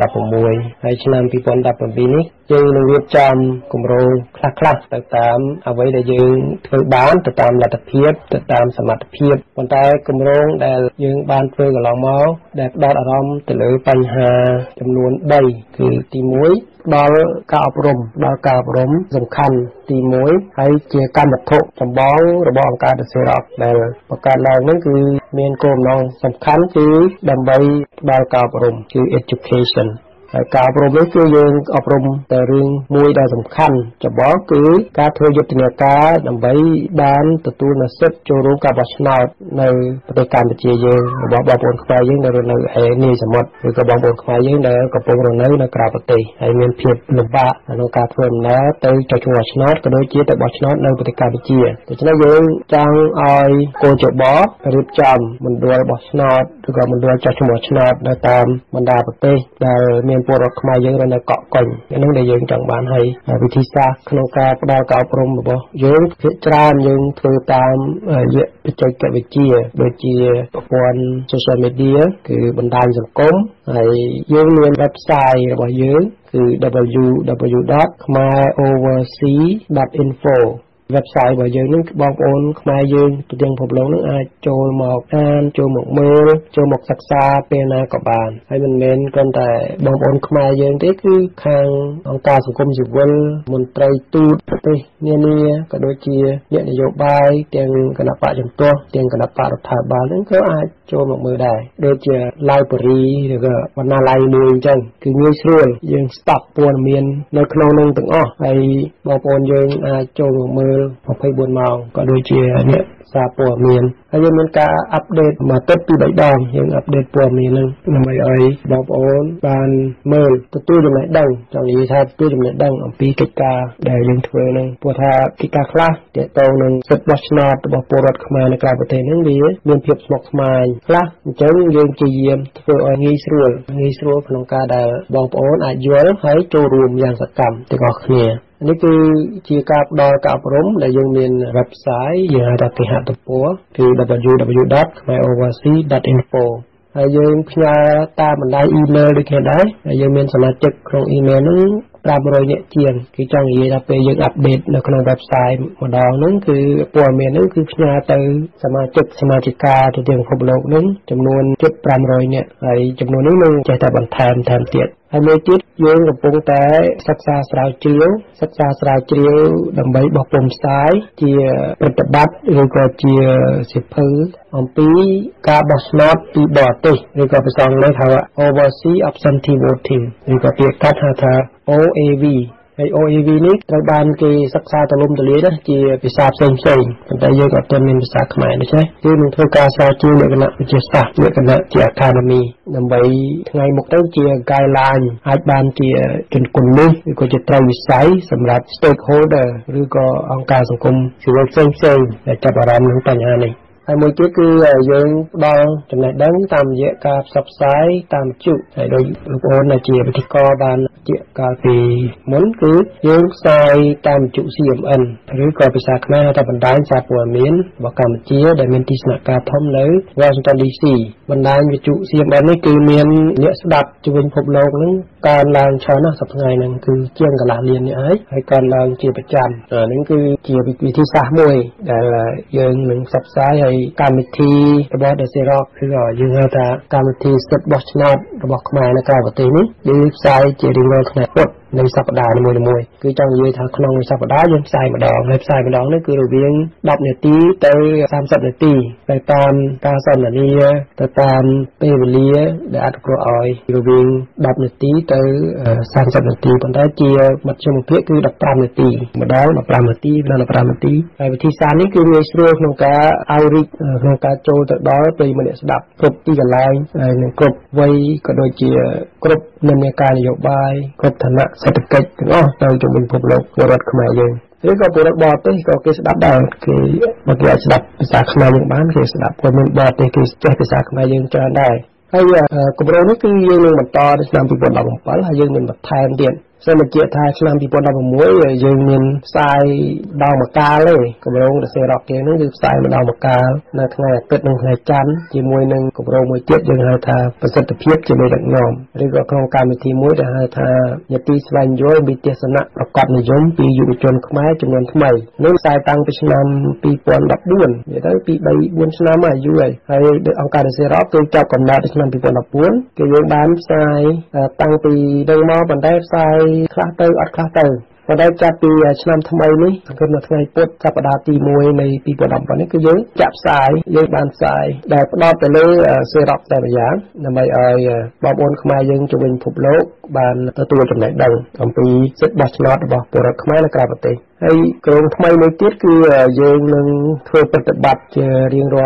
2016ហើយឆ្នាំ2017នេះយើងនឹងរៀបចំគម្រោងខ្លះៗទៅតាមអ្វីដែលយើងធ្វើបានទៅតាមលទ្ធភាពទៅតាមសមត្ថភាពប៉ុន្តែគម្រោងដែលយើងបានធ្វើកន្លងមកដែលផ្ដោតអារម្មណ៍ទៅលើបញ្ហាចំនួន3គឺទី1ដល់ការអប់រំសំខាន់ទី1ហើយជាកម្មវត្ថុចម្បងរបស់អង្គការ The Xerox ដែលបង្កើតឡើងនេះគឺមានគោលបំណងសំខាន់គឺដើម្បីផ្ដល់ការអប់រំគឺ education ហើយការអប់រំនេះគឺយើងអប់រំតែរឿងមួយដែលសំខាន់ចម្បងគឺការធ្វើយុទ្ធនាការដើម្បីបានទទួលនូវសិទ្ធិចូលរួមការបោះឆ្នោតនៅប្រទេសកម្ពុជាយើងរបស់បងប្អូនខ្មែរយើងនៅឯនីសមុទ្រឬក៏បងប្អូនខ្មែរយើងដែលកំពុងរស់នៅក្រៅប្រទេសហើយមានភាពលំបាកក្នុងការធ្វើដំណើរទៅចុះឈ្មោះបោះឆ្នោតក៏ដូចជាទៅបោះឆ្នោតនៅប្រទេសកម្ពុជាដូច្នេះយើងចង់ឲ្យកោជបរៀបចំមណ្ឌលបោះឆ្នោតឬក៏មណ្ឌលចុះឈ្មោះបោះឆ្នោតនៅតាមបណ្ដាប្រទេសដែលមានពលរដ្ឋខ្មែរយើងនៅកក់កុញហ្នឹងដែលយើងចង់បានហើយវិធីសាស្ត្រក្នុងការផ្ដល់ការអប់រំរបស់យើងភាគច្រើនយើងធ្វើតាមរយៈបច្ចេកវិទ្យាដូចជាប្រព័ន្ធ social media គឺបណ្ដាញសង្គមហើយយើងមាន website របស់យើងគឺ www.khmeroverseas.info website របស់យើងនឹងបងប្អូនខ្មែរយើងទូទាំងពិភពលោកនឹងអាចចូលមកអានចូលមកមើលចូលមកសិក្សាពេលណាក៏បានហើយមិនមែនគ្រាន់តែបងប្អូនខ្មែរយើងទេគឺខាងអង្គការសង្គមស៊ីវិលមន្ត្រីទូតប្រទេសនានាក៏ដូចជាអ្នកនយោបាយទាំងគណៈបកជំទាស់ទាំងគណៈបករដ្ឋាភិបាលហ្នឹងក៏អាចចូលមកមើលដែរដូចជា library ឬក៏បណ្ណាល័យមួយអញ្ចឹងគឺងាយស្រួលយើង stock ព័ត៌មាននៅក្នុងនោះទាំងអស់ហើយបងប្អូនយើងអាចចូលមកមើល24ម៉ោងក៏ដូចជាអ្នកសារព័ត៌មានហើយយើងមានការអាប់ដេតមួយអាទិត្យពី3ដងយើងអាប់ដេតព័ត៌មាននឹងដើម្បីឲ្យបងប្អូនបានមើលទទួលចំណេះដឹងចង់និយាយថាទទួលចំណេះដឹងអំពីកិច្ចការដែលយើងធ្វើនឹងព្រោះថាកិច្ចការខ្លះទាក់ទងនឹងសិទ្ធិបោះឆ្នោតរបស់ពលរដ្ឋខ្មែរនៅក្រៅប្រទេសនឹងវាមានភាពស្មុគស្មាញខ្លះអញ្ចឹងយើងព្យាយាមធ្វើឲ្យងាយស្រួលក្នុងការដែលបងប្អូនអាចយល់ហើយចូលរួមយ៉ាងសកម្មទាំងអស់គ្នានេះគឺជាការផ្ដល់ការអប់រំដែលយើងមាន website យើងហៅថាគេហទំព័រគឺ www.khmeroverseas.info ហើយយើងផ្ញើតាមបណ្ដាញ email ដូចគ្នាដែរហើយយើងមានសមាជិកក្នុង email ហ្នឹង500នាក់ជាងគឺចង់និយាយថាពេលយើងអាប់ដេតនៅក្នុង website ម្ដងហ្នឹងគឺព័ត៌មានហ្នឹងគឺផ្ញើទៅសមាជិកាទូទាំងពិភពលោកហ្នឹងចំនួនជិត500នាក់ហើយចំនួននេះនឹងចេះតែបន្ថែមទៀតហើយមួយទៀតយើងកំពុងតែសិក្សាស្រាវជ្រាវដើម្បីបោះពុម្ពផ្សាយជាប្រតិបត្តិឬក៏ជាសៀវភៅអំពីការបោះឆ្នោតពីបរទេសឬក៏ភាសាអង់គ្លេសហៅ Overseas Absentee Voting ឬក៏ពាក្យកាត់ហៅថា OAV ហើយ OAV នេះត្រូវបានគេសិក្សាទូលំទូលាយណាស់ជាភាសាផ្សេងប៉ុន្តែយើងក៏អត់ទាន់មានភាសាខ្មែរដូច្នេះគឺនឹងធ្វើការស្រាវជ្រាវលក្ខណៈវិទ្យាសាស្ត្រលក្ខណៈជា Academy ដើម្បីថ្ងៃមុខទៅជា guideline អាចបានជាជំនុំនេះឬក៏ជាត្រូវវិស័យសម្រាប់ stakeholder ឬក៏អង្គការសង្គមស៊ីវិលផ្សេងដែលចាប់អារម្មណ៍នឹងបញ្ហានេះហើយមួយទៀតគឺយើងផ្ដល់ចំណេះដឹងតាមរយៈការផ្សព្វផ្សាយតាមវិទ្យុហើយដោយលោកប្អូនដែលជាវិទ្យាករបានជាកាលពីមុនគឺយើងផ្សាយតាមវិទ្យុ CMN ឬក៏ភាសាខ្មែរហៅថាបណ្ដាញសារព័ត៌មានរបស់កម្ពុជាដែលមានទីស្នាក់ការធំនៅ Washington DC បណ្ដាញវិទ្យុ CMN នេះគឺមានអ្នកស្ដាប់ជុំវិញពិភពលោកហ្នឹងកើនឡើងច្រើនណាស់សប្តាហ៍ហ្នឹងគឺជាងកន្លះលាននេះហើយកើនឡើងជាប្រចាំហ្នឹងគឺជាវិធីសាស្ត្រមួយដែលយើងនឹងផ្សព្វផ្សាយហើយកម្មវិធីរបស់ Desirok គឺយើងហៅថាកម្មវិធីសិទ្ធិបោះឆ្នោតរបស់ខ្មែរនៅក្រៅប្រទេសនេះយើងផ្សាយជារៀងរាល់ថ្ងៃពុធនៃសប្តាហ៍នីមួយៗគឺចង់និយាយថាក្នុងមួយសប្តាហ៍យើងផ្សាយម្ដងហើយផ្សាយម្ដងនេះគឺរវាង10នាទីទៅ30នាទីទៅតាមការសន្ទនាទៅតាមពេលវេលាដែលអនុគ្រោះឲ្យរវាង10នាទីទៅ30នាទីប៉ុន្តែជាមធ្យមភាពគឺ15នាទីម្ដង15នាទីហើយវិធីសាស្ត្រនេះគឺងាយស្រួលក្នុងការoutreachក្នុងការចូលទៅដល់ពេលម្នាក់ស្ដាប់គ្រប់ទីកន្លែងហើយនឹងគ្រប់វ័យក៏ដូចជាគ្រប់និន្នាការនយោបាយគ្រប់ឋានៈសេដ្ឋកិច្ចទាំងអស់ទៅជំនួសពិភពលោកពលរដ្ឋខ្មែរយើងឬក៏ពលរដ្ឋបរទេសក៏គេស្ដាប់ដែរគេមកគេអាចស្ដាប់ភាសាខ្មែរយើងបានគេស្ដាប់ពលរដ្ឋបរទេសគេចេះភាសាខ្មែរយើងច្រើនដែរហើយគម្រោងនេះគឺយើងនឹងបន្តដល់ឆ្នាំ2017ហើយយើងមានបន្ថែមទៀតសូមបញ្ជាក់ថាឆ្នាំ2016យើងមានផ្សាយដល់មួយកាលទេគម្រោងដែលសេរ៉ុកគេហ្នឹងគឺផ្សាយម្ដងមួយកាលនៅថ្ងៃអាទិត្យនិងថ្ងៃច័ន្ទជាមួយនឹងគម្រោងមួយទៀតយើងហៅថាប្រសិទ្ធភាពជាមួយដឹកនាំឬក៏ក្នុងកម្មវិធីមួយដែលហៅថាយទីស្វែងយល់វិទស្សនៈប្រកបនិយមពីយុវជនខ្មែរចំនួនថ្មីនេះផ្សាយតាំងពីឆ្នាំ2014និយាយទៅពី 3-4 ឆ្នាំហើយយូរហើយអង្គការសេរ៉ុកគឺចាប់កំណើតឆ្នាំ2014គឺយើងបានផ្សាយតាំងពីដល់មកប៉ុន្តែផ្សាយខ្លះទៅអត់ខ្លះទៅប៉ុន្តែចាប់ពីឆ្នាំថ្មីនេះសង្ឃឹមនៅថ្ងៃពុធសប្តាហ៍ទី1នៃ2017នេះគឺយើងចាក់ផ្សាយយើងបានផ្សាយដែលផ្ដោតទៅលើសេរ៉ុកតែម្យ៉ាងដើម្បីឲ្យបងប្អូនខ្មែរយើងជុំវិញពិភពលោកបានទទួលចំណេះដឹងអំពីសិទ្ធិបោះឆ្នោតរបស់ពលរដ្ឋខ្មែរនៅក្រៅប្រទេសហើយក្រុមថ្មីមួយទៀតគឺយើងនឹងធ្វើប្រតិបត្តិជារៀងរាល់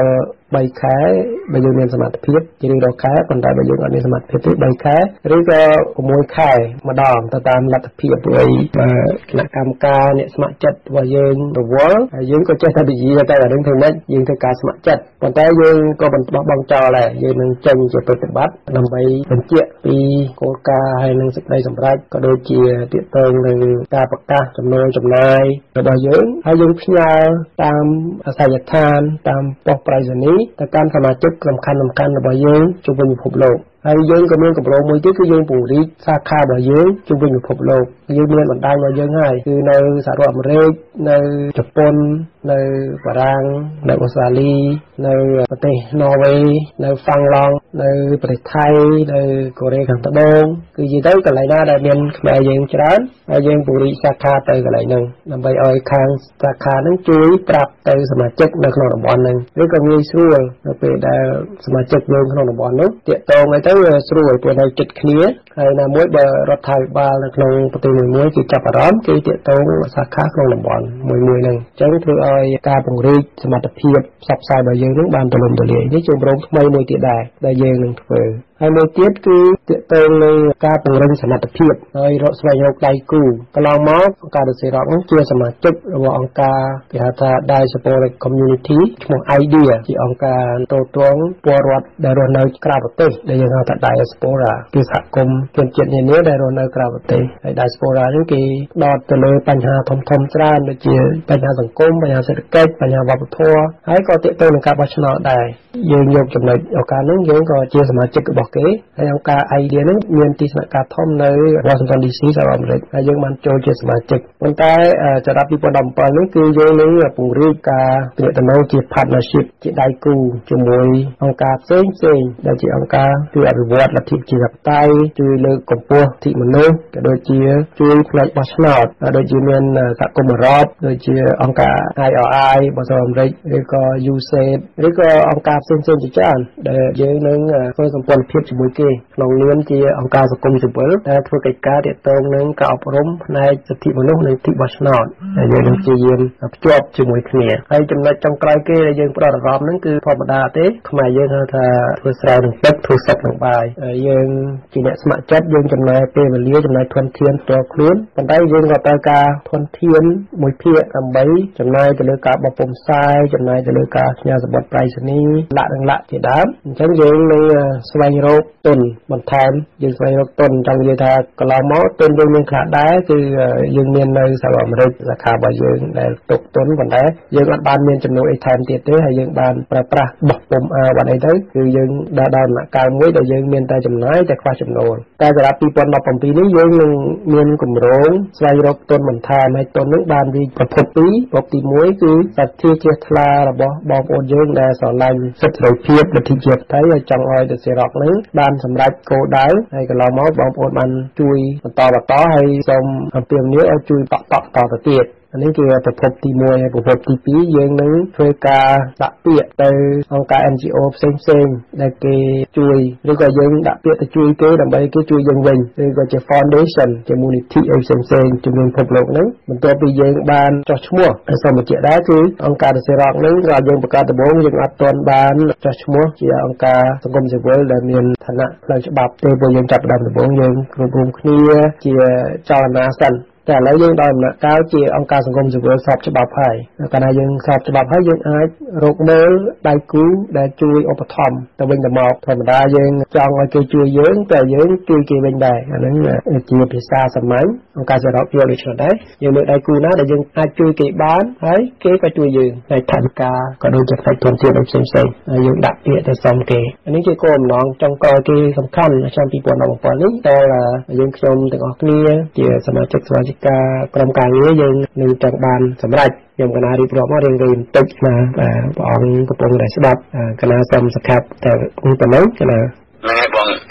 3 ខែបើយើងមានសមត្ថភាពជារៀងរាល់ខែប៉ុន្តែបើយើងអត់មានសមត្ថភាពទេ3 ខែឬក៏6 ខែម្ដងទៅតាមលទ្ធភាពព្រោះគណៈកម្មការអ្នកស្ម័គ្រចិត្តរបស់យើងរវល់ហើយយើងក៏ចេះតែនិយាយតែរឿងធ្វើម៉េចយើងធ្វើការស្ម័គ្រចិត្តប៉ុន្តែយើងក៏មិនបោះបង់ចោលដែរយើងនឹងចេញជាប្រតិបត្តិដើម្បីបញ្ជាក់ពីគោលការណ៍ហើយនិងសេចក្តីសម្រេចក៏ដូចជាទាក់ទងនឹងការប្រកាសចំណូលចំណាយរបស់យើងហើយយើងផ្ញើតាមអាសយដ្ឋានតាមប៉ុស្តិ៍ប្រៃសណីយ៍ទៅកាន់សមាជិកសំខាន់ៗរបស់យើងជុំវិញពិភពលោកហើយយើងក៏មានគម្រោងមួយទៀតគឺយើងពង្រីកសាខារបស់យើងជុំវិញពិភពលោកយើងមានបណ្ដាញរបស់យើងហើយគឺនៅសហរដ្ឋអាមេរិកនៅជប៉ុននៅបារាំងនៅអូស្ត្រាលីនៅប្រទេសន័រវេនៅហ្វាំងឡង់នៅប្រទេសថៃនៅកូរ៉េខាងត្បូងគឺនិយាយទៅកន្លែងណាដែលមានខ្មែរយើងច្រើនហើយយើងពង្រីកសាខាទៅកន្លែងហ្នឹងដើម្បីឲ្យខាងសាខាហ្នឹងជួយប្រាប់ទៅសមាជិកនៅក្នុងតំបន់ហ្នឹងឬក៏ងាយស្រួលនៅពេលដែលសមាជិកយើងក្នុងតំបន់នោះតាក់ទងទៅស្រួលព្រោះនៅជិតគ្នាហើយណាមួយបើរដ្ឋាភិបាលនៅក្នុងប្រទេសមួយគេចាប់អារម្មណ៍គេតាក់ទងសាខាក្នុងតំបន់មួយហ្នឹងអញ្ចឹងធ្វើឲ្យការពង្រីកសមត្ថភាពផ្សព្វផ្សាយរបស់យើងនឹងបានទូលំទូលាយនេះជាគម្រោងថ្មីមួយទៀតដែរដែលយើងនឹងធ្វើហើយមួយទៀតគឺទាក់ទងនឹងការពង្រឹងសមត្ថភាពហើយរកស្វែងរកដៃគូកន្លងមកអង្គការ DC Rock នោះជាសមាជិករបស់អង្គការគេហៅថា Diaspora Community ឈ្មោះ IDEA ជាអង្គការទូតងពលរដ្ឋដែលរស់នៅក្រៅប្រទេសដែលយើងហៅថា Diaspora គឺសហគមន៍ជនជាតិនានាដែលរស់នៅក្រៅប្រទេសហើយ Diaspora នេះគេផ្ដោតទៅលើបញ្ហាធំៗច្រើនដូចជាបញ្ហាសង្គមបញ្ហាសេដ្ឋកិច្ចបញ្ហាវប្បធម៌ហើយក៏ទាក់ទងនឹងការបោះឆ្នោតដែរយើងយកចំណុចឱកាសនោះយើងក៏ជាសមាជិករបស់គេហើយអង្គការ IDEA នេះមានទីស្នាក់ការធំនៅ Washington DC សហរដ្ឋអាមេរិកហើយយើងបានចូលជាសមាជិកប៉ុន្តែចរិត2017នេះគឺយើងនឹងពង្រីកការទំនាក់ទំនងជា partnership ជាដៃគូជាមួយអង្គការផ្សេងដែលជាអង្គការជួយអភិវឌ្ឍលទ្ធិប្រជាធិបតេយ្យជួយលើកកម្ពស់សិទ្ធិមនុស្សក៏ដូចជាជួយផ្នែកបោះឆ្នោតដូចជាមានសហគមន៍អឺរ៉ុបដូចជាអង្គការ IRI របស់សហរដ្ឋអាមេរិកឬក៏ USAID ឬក៏អង្គការផ្សេងជាច្រើនដែលយើងនឹងធ្វើសម្ព័ន្ធភាពជាមួយគេក្នុងនាមជាអង្គការសង្គមស៊ីវិលដែលធ្វើកិច្ចការទាក់ទងនឹងការអប់រំផ្នែកសិទ្ធិមនុស្សនិងសិទ្ធិបោះឆ្នោតដែលយើងនឹងព្យាយាមភ្ជាប់ជាមួយគ្នាហើយចំណុចចុងក្រោយគេដែលយើងផ្ដោតអារម្មណ៍ហ្នឹងគឺធម្មតាទេខ្មែរយើងហៅថាធ្វើស្រែនឹងទឹកធ្វើសឹកនឹងបាយយើងជាអ្នកស្ម័គ្រចិត្តយើងចំណាយពេលវេលាចំណាយធនធានផ្ទាល់ខ្លួនប៉ុន្តែយើងក៏ត្រូវការធនធានមួយភាគដើម្បីចំណាយទៅលើការបោះពុម្ពផ្សាយចំណាយទៅលើការផ្ញើសម្បត្តិប្រៃសណីយ៍លក្ខជាដើមអញ្ចឹងយើងនឹងស្វែងរកទុនបន្ថែមយើងស្វែងរកទុនចង់និយាយថាកន្លងមកទុនយើងមានខ្លះដែរគឺយើងមាននៅសហរដ្ឋអាមេរិកសាខារបស់យើងដែលទុកទុនប៉ុន្តែយើងអត់បានមានចំណូលអីថែមទៀតទេហើយយើងបានប្រើប្រាស់បោះពុម្ពបាត់អីទៅគឺយើងដល់ដំណាក់កាលមួយដែលយើងមានតែចំណាយតែខ្វះចំណូលតែសម្រាប់2017នេះយើងនឹងមានគម្រោងស្វែងរកទុនបន្ថែមហើយទុននឹងបានពីប្រភព2ប្រភពទី1គឺសទ្ធាជ្រះថ្លារបស់បងប្អូនយើងដែលស្រឡាញ់សិទ្ធិសេរីភាពលទ្ធិជាតិតែហើយចង់ឲ្យDC Rockនឹងបានសម្រេចគោលដៅហើយកន្លងមកបងប្អូនបានជួយបន្តហើយសូមអំពាវនាវឲ្យជួយតទៅទៀតនេះគឺប្រភពទី1ហើយប្រភពទី2យើងនឹងធ្វើការដាក់ពាក្យទៅអង្គការ NGO ផ្សេងដែលគេជួយឬក៏យើងដាក់ពាក្យទៅជួយគេដើម្បីគេជួយយើងវិញឬក៏ជា foundation ជា community អីផ្សេងជំនាញពិភពលោកហ្នឹងបន្ទាប់ពីយើងបានចុះឈ្មោះហើយសូមបញ្ជាក់ដែរគឺអង្គការ DC Rock ហ្នឹងក៏យើងបង្កើតដំបូងយើងអត់ទាន់បានចុះឈ្មោះជាអង្គការសង្គមស៊ីវិលដែលមានឋានៈផ្លូវច្បាប់ទេព្រោះយើងចាប់ផ្ដើមដំបូងយើងរួមគ្នាជាចលនាសិនតែឥឡូវយើងដល់ដំណាក់កាលជាអង្គការសង្គមស៊ីវិលស្របច្បាប់ហើយកាលណាយើងស្របច្បាប់ហើយយើងអាចរកមើលដៃគូដែលជួយឧបត្ថម្ភទៅវិញទៅមកធម្មតាយើងចង់ឲ្យគេជួយយើងតែយើងជួយគេវិញដែរអាហ្នឹងជាភាសាសាមញ្ញអង្គការសហរដ្ឋយល់ដូចនេះដែរយើងមើលដៃគូណាដែលយើងអាចជួយគេបានហើយគេក៏ជួយយើងហើយថវិកាក៏ដូចជាផ្នែកធនធានផ្សេងហើយយើងដាក់ពាក្យទៅសុំគេអានេះជាគោលបំណងចុងក្រោយគេសំខាន់ឆ្នាំ2017នេះតែយើងខ្ញុំទាំងអស់គ្នាជាសមាជិកការក្រុមការងារយើងនឹងចង់បានសម្រេចខ្ញុំកណារៀបរាប់មករៀងៗបន្តិចណាព្រះអង្គកំពុងតែស្ដាប់កណាសូមសង្ខេបតែប៉ុណ្ណឹងកណាហ្នឹងហើយបង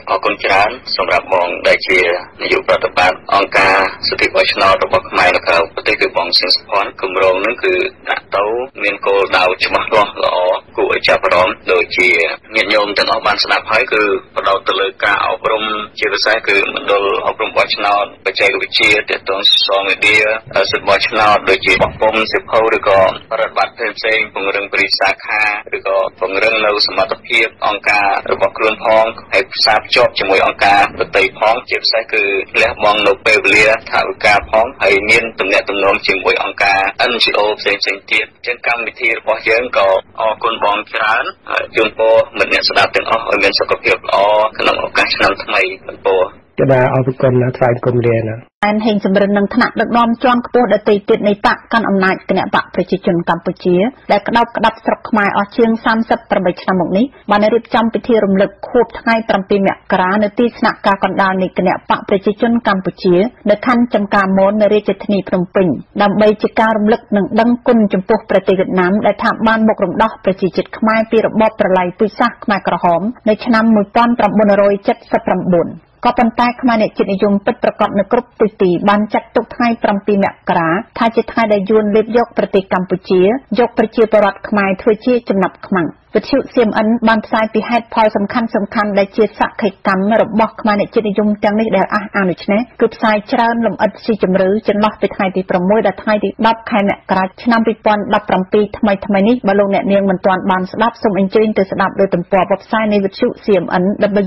អរគុណច្រើនសម្រាប់បងដែលជានាយកប្រតិបត្តិអង្គការសិទ្ធិបោះឆ្នោតរបស់ខ្មែរនៅក្រៅប្រទេសគឺបងសៀងសុផាន់គម្រោងនឹងគឺដាក់ទៅមានគោលដៅច្បាស់លាស់ល្អគួរឲ្យចាប់អារម្មណ៍ដូចជាញាតិញោមទាំងអស់បានស្ដាប់ហើយគឺផ្ដោតទៅលើការអប់រំជាពិសេសគឺមណ្ឌលអប់រំបោះឆ្នោតបច្ចេកវិទ្យាទាក់ទង social media សិទ្ធិបោះឆ្នោតដូចជាបោះពុម្ពសិភៅឬក៏រដ្ឋបាលផ្សេងៗពង្រឹងបរិសាខាឬក៏ពង្រឹងនៅសមត្ថភាពអង្គការរបស់ខ្លួនផងហើយផ្សារភ្ជាប់ជាមួយអង្គការដទៃផងជាពិសេសគឺលះបង់នៅពេលវេលាថវិកាផងហើយមានទំនាក់ទំនងជាមួយអង្គការ NGO ផ្សេងៗទៀតជាកម្មវិធីរបស់យើងក៏អរគុណបងច្រើនជូនពរមិត្តអ្នកស្ដាប់ទាំងអស់ឲ្យមានសុខភាពល្អក្នុងឱកាសឆ្នាំថ្មីបន្តจะได้เอาไปคนนะทรายกลมเรียนนะอันเห็นจำเริญนังถนัดดักดอมจอนกปูดตีติดในปะกันอำนาจคณะปะประชาชนกัมพูชีและกระดับสกหมายอเชียง30ประเบชนมกนี้บานในริบจำพิธีรำลึกคูบทั้งประปีเมกราในที่สนักการกันดาในคณะปะประชาชนกัมพูชีในขั้นจำการมนในเรจธนีพรมปิงดำใบจิการรำลึกหนึ่งดังกุนจมพูประเทศเวียดนามและทางบ้านบกรมดอกประชาชนขมายปีระบบประไลปุยซักขมายกระหอมในชนามมือป้อนประบุนโรยจัดสปรำบุญก็ปันใต้ขมาในจิตนิยมปิดประกอบในกรุ๊ปตุตีบันจัดตุกไทยประปีเมกราทายจิตไทยได้ยูนเล็บยกประเทศกัมพูชียกประชีประวัติขมายทั่วชีจำนับขมังวิทยุ CMN บันทรายปีให้พอสำคัญได้เจียสักไข่กำระบบขมาในจิตนิยมจังนี้ได้อ่านหนึ่งนะคือสายเชิญลมอัดซีจำรือจนล็อกไปไทยที่ประมวยได้ไทยที่ดับไข่เมกราชนำไปปอนดับประปีทำไมนี้บาลงเนี่ยเนียงมันตอนบันสลับส่งเอ็นจินแต่สลับโดยตัมปอบบไซในวิทยุ CMN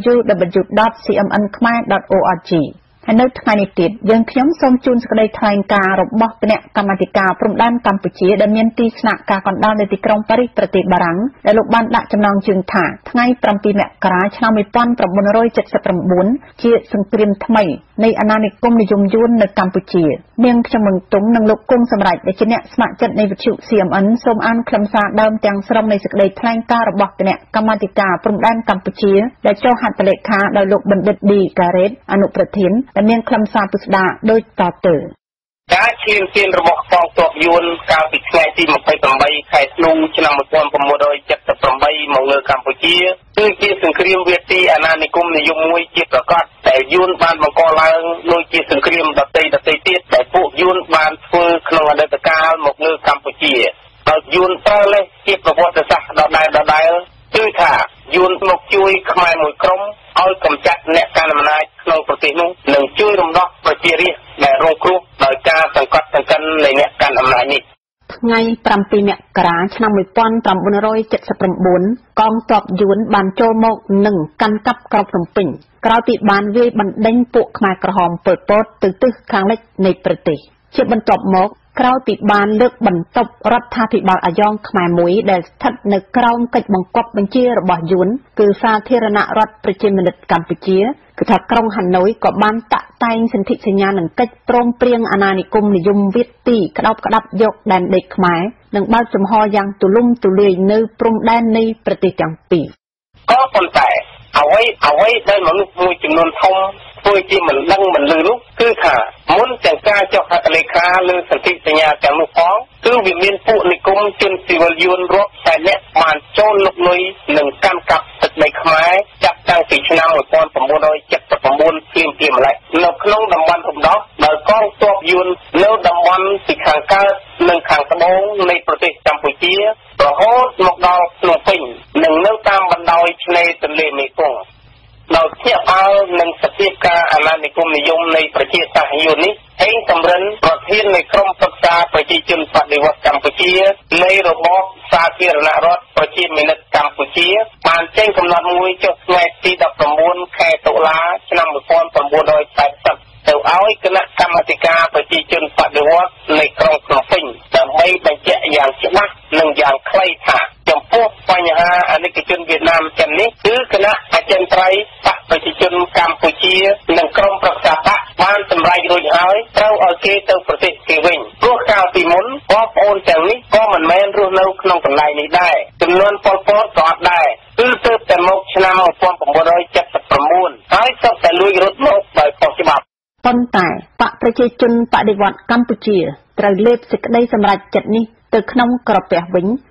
www.cmn.khmer.orgให้นึกทางในติดยังขย่มทรงจูนสกัดทางการรบคณะกรรมการพรมด้านกัมพูชีดำเนินตีสนักการก่อนดาวในติกรองปริประเทศบารังและลูกบ้านละจำนองจึงถ่าทั้งประปีเมกราชนำไปป้อนประบุนโรย70ประบุญเชี่ยสังเกตทำไมในอนาคตนิยมยุนในกัมพูชีเมียงขมึงตุ้งนังลูกกุ้งสมัยในชนิดสมัครจัดในวิทยุ CMN สมอันคลำซาเดิมจังสรมในสกัดทางการรบคณะกรรมการพรมด้านกัมพูชีและเจ้าหัตถเลขาโดยลูกบัณฑิตดีการเรศอนุประทินและเมียงคลำซาปุษดาโดยต่อเติมการเชียงเชียนระบบกองตัวยูนการปิดไงที่มันไปต่อไปไข่นุ่งชนะมุสลิมประมวลโดยจัดต่อไปมองเงยกัมพูชีซึ่งเกี่ยสังเครียมเวทีอนานิคมในยุคมวยจีบประกอบแต่ยูนบานบางกอลางโดยเกี่ยสังเครียมดัดเตยเตี้ยแต่พวกยูนบานฟื้นขนมอันเดตการมองเงยกัมพูชีเรายูนเตอร์เลยจีบประวัติศาสตร์ดอกได้ชื่อค่ะยูนมกจุยขมายมวยกรมเอากำจัดเนการนำนายลงประเทศนู้นหนึ่งช่วยรวมดอกประเทศนี้ในโรงครัวโดยการสังกัดสังกันในเนการนำนายนี้ไงประปีเมกราชนำไปป้อนประบุนโรย70ประบุญกองตอบยูนบานโจโมกหนึ่งกันกับกรอบสมปิ่งกราติบานเวบันเด้งปุกขมายกระหอมเปิดโป๊ดตื้อครั้งเล็กในประเทศเชื่อบรรจบมกกราวติบานเลือกบรรทบรัฐาธิบาลอายองขมายมุ้ยได้ทัดในกราวกิจบังคับบัญชีระบอบยุนคือสาธารณรัฐประชาชนกัมพูชีคือถ้ากรงหันน้อยก็บานตะไตสินธิสัญญาหนึ่งกิจตรงเปลี่ยนอนานิคมนิยมวิตีกระดับยกแดนเด็กขมายหนึ่งบ้านจมหอยังตุลุ่มตุเลียในปรุงแดนในประเทศจังปีก็คนแต่เอาไว้ได้เหมือนมวยจำนวนทงโดยที่มันดังมันลือลุกคือค่ะมุนจังการเจ้าหัตถเลขาหรือสันติสัญญาจังลูกฟ้องคือวิมีนผู้นิคมจนสิวลยุนรบแต่เนี้ยมันโจนลุกลุยหนึ่งการกับตึกในขมายจับตั้งปีชนะหมดตอนสมบูรณ์โดยจับสมบูรณ์เปลี่ยนอะไรนกน้องดำวันผมดอกโดยกองตัวยุนเนื้อดำวันสิขังการหนึ่งขังกระโดงในประเทศกัมพูชีประโหดหมกดอกหนุ่มปิ่งหนึ่งเนื้อตามบันไดในทะเลเมฆงเราเทียบเอาหนึ่งสถิติการอาณานิคมนิยมในประเทศไทยอยู่นี้เองสำเร็จประเทศในกรมศึกษาประชาชนปฏิวัติกัมพูชีในระบบสาธารณรัฐประชาชนกัมพูชีบานเจ้งกำหนดมวยจดในที่ดับสมบูรณ์แค่ตุลาชนำบุคคลสมบูรณ์โดยใส่สับแต่เอาคณะกรรมการประชาชนปฏิวัติในกรมกฟิงแต่ไม่บรรจัยอย่างชัดหนึ่งอย่างใครถ่าจำพวกปัญหาอาณานิคมเวียดนามกันนี้คือคณะอาจารย์ไตรประชาชนกัมพูชีหนึ่งกรมประชาธิปไตยบ้านสำไรโดยเอาเราเอาเกตประเทศเกวิงพวกข่าวตีมุนก็โอนจากนี้ก็มันแม่นรู้เล่าขนมกันไรนี้ได้จำนวนปอลสอดได้คือเติมแต่มกชนะมาความผมบ่ได้จัดประมูลให้สับแต่ลุยรถมกโดยปฏิบัติប៉ុន្តែបកប្រជាជនបដិវត្តកម្ពុជាត្រូវលេបសេចក្តីសម្រេចចិត្តនេះទៅក្នុងក្រពះវិញ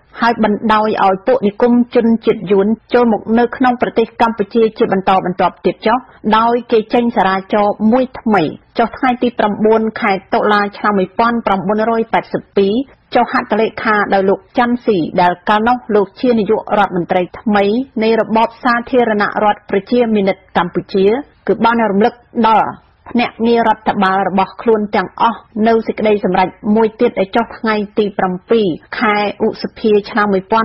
ហើយបណ្ដោយឲ្យពួកនិគមជនជាតិយួនចូលមកនៅក្នុងប្រទេសកម្ពុជាជាបន្តបន្ទាប់ទៀតចុះដោយគេចេញសារាចរណ៍មួយថ្មីចុះថ្ងៃទី9 ខែតុលាឆ្នាំ1982ចុះហត្ថលេខាដោយលោកច័ន្ទស៊ីដែលកាលនោះលោកជានាយករដ្ឋមន្ត្រីថ្មីនៃរបបសាធារណរដ្ឋប្រជាមានិតកម្ពុជាគឺបានរំលឹកដល់ភ្នាក់ងាររដ្ឋបាលរបស់ខ្លួនទាំងអស់នៅសេចក្តីសម្រេចមួយទៀតដែលចុះថ្ងៃទី7 ខែឧសភាឆ្នាំ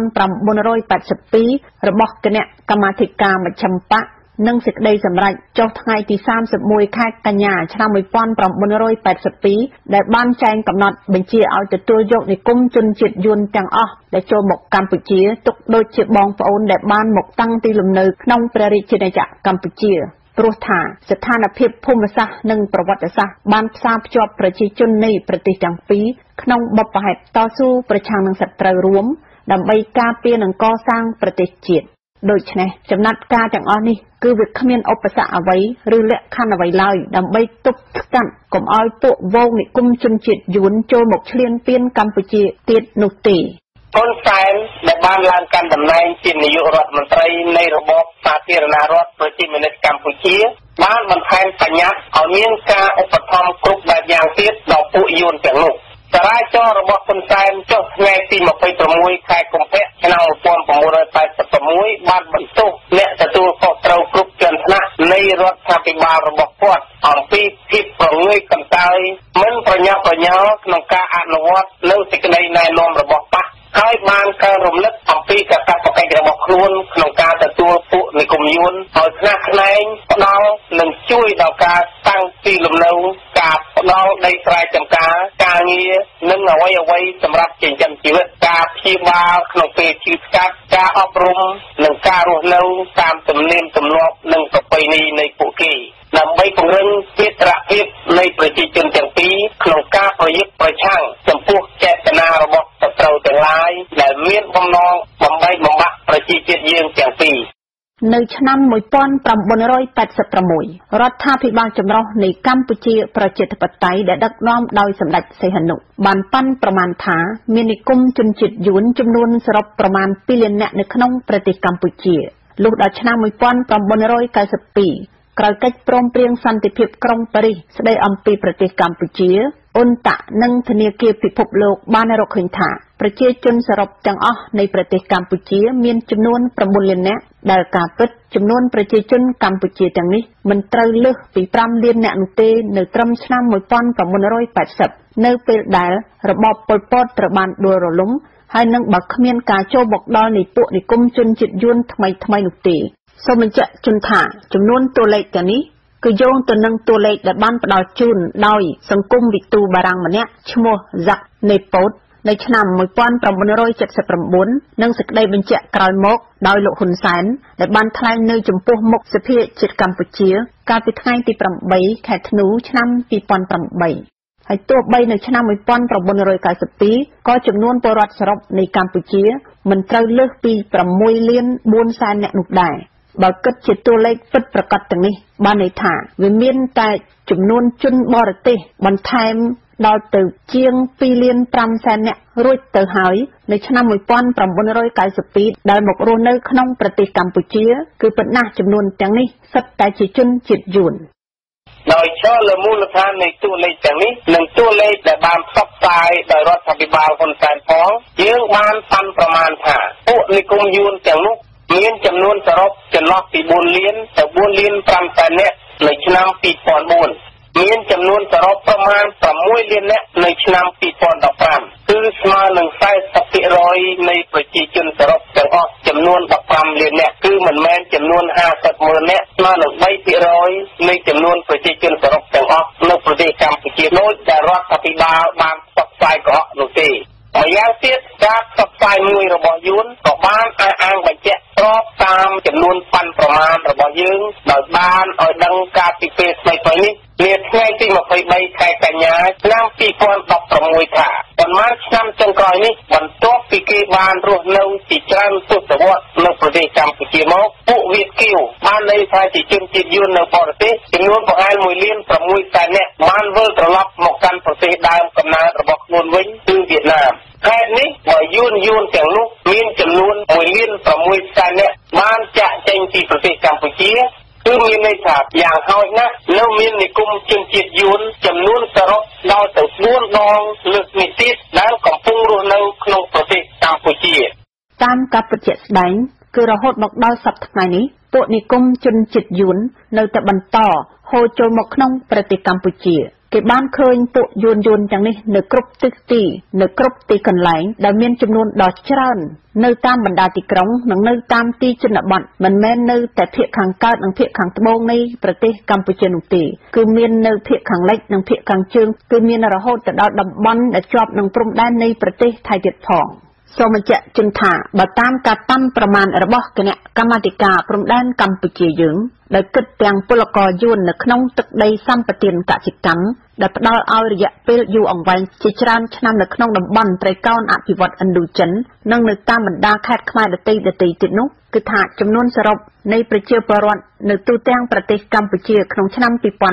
1982របស់គណៈកម្មាធិការមជ្ឈិមបក្សនិងសេចក្តីសម្រេចចុះថ្ងៃទី31 ខែកញ្ញាឆ្នាំ1982ដែលបានចែងកំណត់បញ្ជាឲ្យទទួលយកនិគមជនជាតិយួនទាំងអស់ដែលចូលមកកម្ពុជាទុកដូចជាបងប្អូនដែលបានមកតាំងទីលំនៅក្នុងព្រះរាជាណាចក្រកម្ពុជាព្រោះថាស្ថានភាពភូមិសាស្ត្រនិងប្រវត្តិសាស្ត្របានផ្សារភ្ជាប់ប្រជាជននៃប្រទេសទាំងពីរក្នុងបបហេតុតស៊ូប្រឆាំងនឹងសត្រូវរួមដើម្បីការពារនិងកសាងប្រទេសជាតិដូច្នេះចំណាត់ការទាំងអស់នេះគឺវាគ្មានឧបសគ្គអ្វីឬលក្ខខណ្ឌអ្វីឡើយដើម្បីទប់ស្កាត់កុំឲ្យពួកវងនិគមជនជាតិយួនចូលមកឈ្លានពានកម្ពុជាទៀតនោះទេហ៊ុនសែនដែលបានឡើងកាន់តំណែងជានាយករដ្ឋមន្ត្រីនៃរបបសាធារណរដ្ឋប្រជាមានិតកម្ពុជាបានបន្ថែមបញ្ញត្តិឲ្យមានការឧបត្ថម្ភគ្រប់បែបយ៉ាងទៀតដល់ពួកយួនទាំងនោះសារាចរណ៍របស់ហ៊ុនសែនចុះថ្ងៃទី26 ខែកុម្ភៈឆ្នាំ1986បានបន្ទោសអ្នកទទួលខុសត្រូវគ្រប់ជាន់ថ្នាក់នៃរដ្ឋាភិបាលរបស់គាត់អំពីភាពប្រងើយកន្តើយមិនប្រញាប់ប្រញាល់ក្នុងការអនុវត្តនៅសេចក្តីណែនាំរបស់បកហើយបានការរំលឹកអំពីកាតព្វកិច្ចរបស់ខ្លួនក្នុងការទទួលពួកនិគមយួនឲ្យថ្នាក់ថ្នែងផ្ដល់និងជួយដល់ការតាំងទីលំនៅការផ្ដល់ដីស្រែចម្ការការងារនិងអ្វីសម្រាប់ចិញ្ចឹមជីវិតការព្យាបាលក្នុងពេលឈឺស្កាត់ការអប់រំនិងការរស់នៅតាមទំនៀមទម្លាប់និងប្រពៃណីនៃពួកគេដើម្បីពង្រឹងមាត្រភាពនៃប្រជាជនទាំងពីរក្នុងការប្រយុទ្ធប្រឆាំងចំពោះចេតនារបស់សត្រូវទាំងឡាយដែលមានបំណងបំបែកបំបាក់ប្រជាជាតិយើងទាំងពីរនៅឆ្នាំ1986រដ្ឋាភិបាលចម្រុះនៃកម្ពុជាប្រជាធិបតេយ្យដែលដឹកនាំដោយសម្ដេចសីហនុបានប៉ាន់ប្រមាណថាមាននិគមជនជាតិយួនចំនួនសរុបប្រមាណ2លាននាក់នៅក្នុងប្រទេសកម្ពុជាលុះដល់ឆ្នាំ1992ក្រោយកិច្ចព្រមព្រៀងសន្តិភាពក្រុងប៉ារីសស្តីអំពីប្រទេសកម្ពុជាអ៊ុនតាក់និងធនាគារពិភពលោកបានរកឃើញថាប្រជាជនសរុបទាំងអស់នៃប្រទេសកម្ពុជាមានចំនួន9លាននាក់ដែលការពិតចំនួនប្រជាជនកម្ពុជាទាំងនេះមិនត្រូវលើសពី5លាននាក់នោះទេនៅត្រឹមឆ្នាំ1980នៅពេលដែលរបបប៉ុលពតត្រូវបានដួលរលំហើយនឹងបើគ្មានការចូលមកដល់នៃពួកនិគមជនជាតិយួនថ្មីនោះទេសូមបញ្ជាក់ជូនថាចំនួនតួលេខទាំងនេះគឺយោងទៅនឹងតួលេខដែលបានផ្ដល់ជូនដោយសង្គមវិទូបារាំងម្នាក់ឈ្មោះ Zack Nepot នៅឆ្នាំ1979និងសេចក្តីបញ្ជាក់ក្រោយមកដោយលោកហ៊ុនសែនដែលបានថ្លែងនៅចំពោះមុខសភាជាតិកម្ពុជាកាលពីថ្ងៃទី8 ខែធ្នូឆ្នាំ2008ហើយទោះបីនៅឆ្នាំ1992ក៏ចំនួនពលរដ្ឋសរុបនៃកម្ពុជាមិនត្រូវលើសពី6លាន4សែននាក់នោះដែរបើគិតជាតួលេខពិតប្រាកដទាំងនេះបានន័យថាវាមានតែចំនួនជនបរទេសបន្ថែមដល់ទៅជាង2លាន5សែននាក់រួចទៅហើយនៅឆ្នាំ1992ដែលមករស់នៅក្នុងប្រទេសកម្ពុជាគឺប៉ុណ្ណាចំនួនទាំងនេះសុទ្ធតែជាជនជាតិយួនដោយឈរលើមូលដ្ឋាននៃតួលេខទាំងនេះនិងតួលេខដែលបានផ្សព្វផ្សាយដោយរដ្ឋាភិបាលហ៊ុនសែនផងយើងបានប៉ាន់ប្រមាណថាពួកនិគមយួនទាំងនោះមានចំនួនសរុបចន្លោះពី4លានទៅ4លាន5សែននាក់នៅឆ្នាំ2004មានចំនួនសរុបប្រមាណ6លាននាក់នៅឆ្នាំ2015គឺស្មើនឹង 40% នៃប្រជាជនសរុបទាំងអស់ចំនួន15លាននាក់គឺមិនមែនចំនួន50,000នាក់ស្មើនឹង 3% នៃចំនួនប្រជាជនសរុបទាំងអស់នៅប្រទេសកម្ពុជាដូចដែលរដ្ឋាភិបាលបានផ្សព្វផ្សាយកុហកនោះទេម្យ៉ាងទៀតការផ្សព្វផ្សាយមួយរបស់យួនក៏បានអះអាងបញ្ជាក់ស្របតាមចំនួនប៉ាន់ប្រមាណរបស់យើងដោយបានឲ្យដឹងការពីពេលថ្មីៗនេះនាថ្ងៃទី23 ខែកញ្ញាឆ្នាំ2016ថាប៉ុន្មានឆ្នាំចុងក្រោយនេះបន្ទាប់ពីគេបានរស់នៅជាច្រើនទសវត្សរ៍នៅប្រទេសកម្ពុជាមកពួកវៀតគៀវបានន័យថាជាជនជាតិយួននៅបរទេសចំនួនប្រហែល1លាន6សែននាក់បានវិលត្រឡប់មកកាន់ប្រទេសដើមកំណើតរបស់ខ្លួនវិញគឺវៀតណាមហេតុនេះបើយួនទាំងនោះមានចំនួន1,600,000 នាក់បានចាក់ចេញពីប្រទេសកម្ពុជាគឺមានន័យថាយ៉ាងហោចណាស់នៅមាននិគមជនជាតិយួនចំនួនសរុបដល់ទៅ4 ដងលើសនេះទៀតដែលកំពុងរស់នៅក្នុងប្រទេសកម្ពុជាតាមការពិតជាក់ស្ដែងគឺរហូតមកដល់សប្តាហ៍ថ្ងៃនេះពួកនិគមជនជាតិយួននៅតែបន្តហូរចូលមកក្នុងប្រទេសកម្ពុជាគេបានឃើញពួកយួនទាំងនេះនៅគ្រប់ទិសទីនៅគ្រប់ទីកន្លែងដែលមានចំនួនដ៏ច្រើននៅតាមបណ្ដាទីក្រុងនិងនៅតាមទីជនបទមិនមែននៅតែភាគខាងកើតនិងភាគខាងត្បូងនៃប្រទេសកម្ពុជានោះទេគឺមាននៅភាគខាងលិចនិងភាគខាងជើងគឺមានរហូតទៅដល់តំបន់ដែលជាប់នឹងព្រំដែននៃប្រទេសថៃទៀតផងសូមបញ្ជាក់ជូនថាបើតាមការតាន់ប្រមាណរបស់គណៈកម្មាធិការព្រំដែនកម្ពុជាយើងដោយគិតទាំងពលករយួននៅក្នុងទឹកដីសម្បត្តិកសិកម្មដែលផ្ដល់ឲ្យរយៈពេលយូរអង្វែងជាច្រើនឆ្នាំនៅក្នុងតំបន់ត្រីកោណអភិវឌ្ឍន៍ឥណ្ឌូចិននិងនៅតាមបណ្ដាខេត្តខ្មែរដទៃទៀតនោះគឺថាចំនួនសរុបនៃប្រជាពលរដ្ឋនៅទូទាំងប្រទេសកម្ពុជាក្នុងឆ្នាំ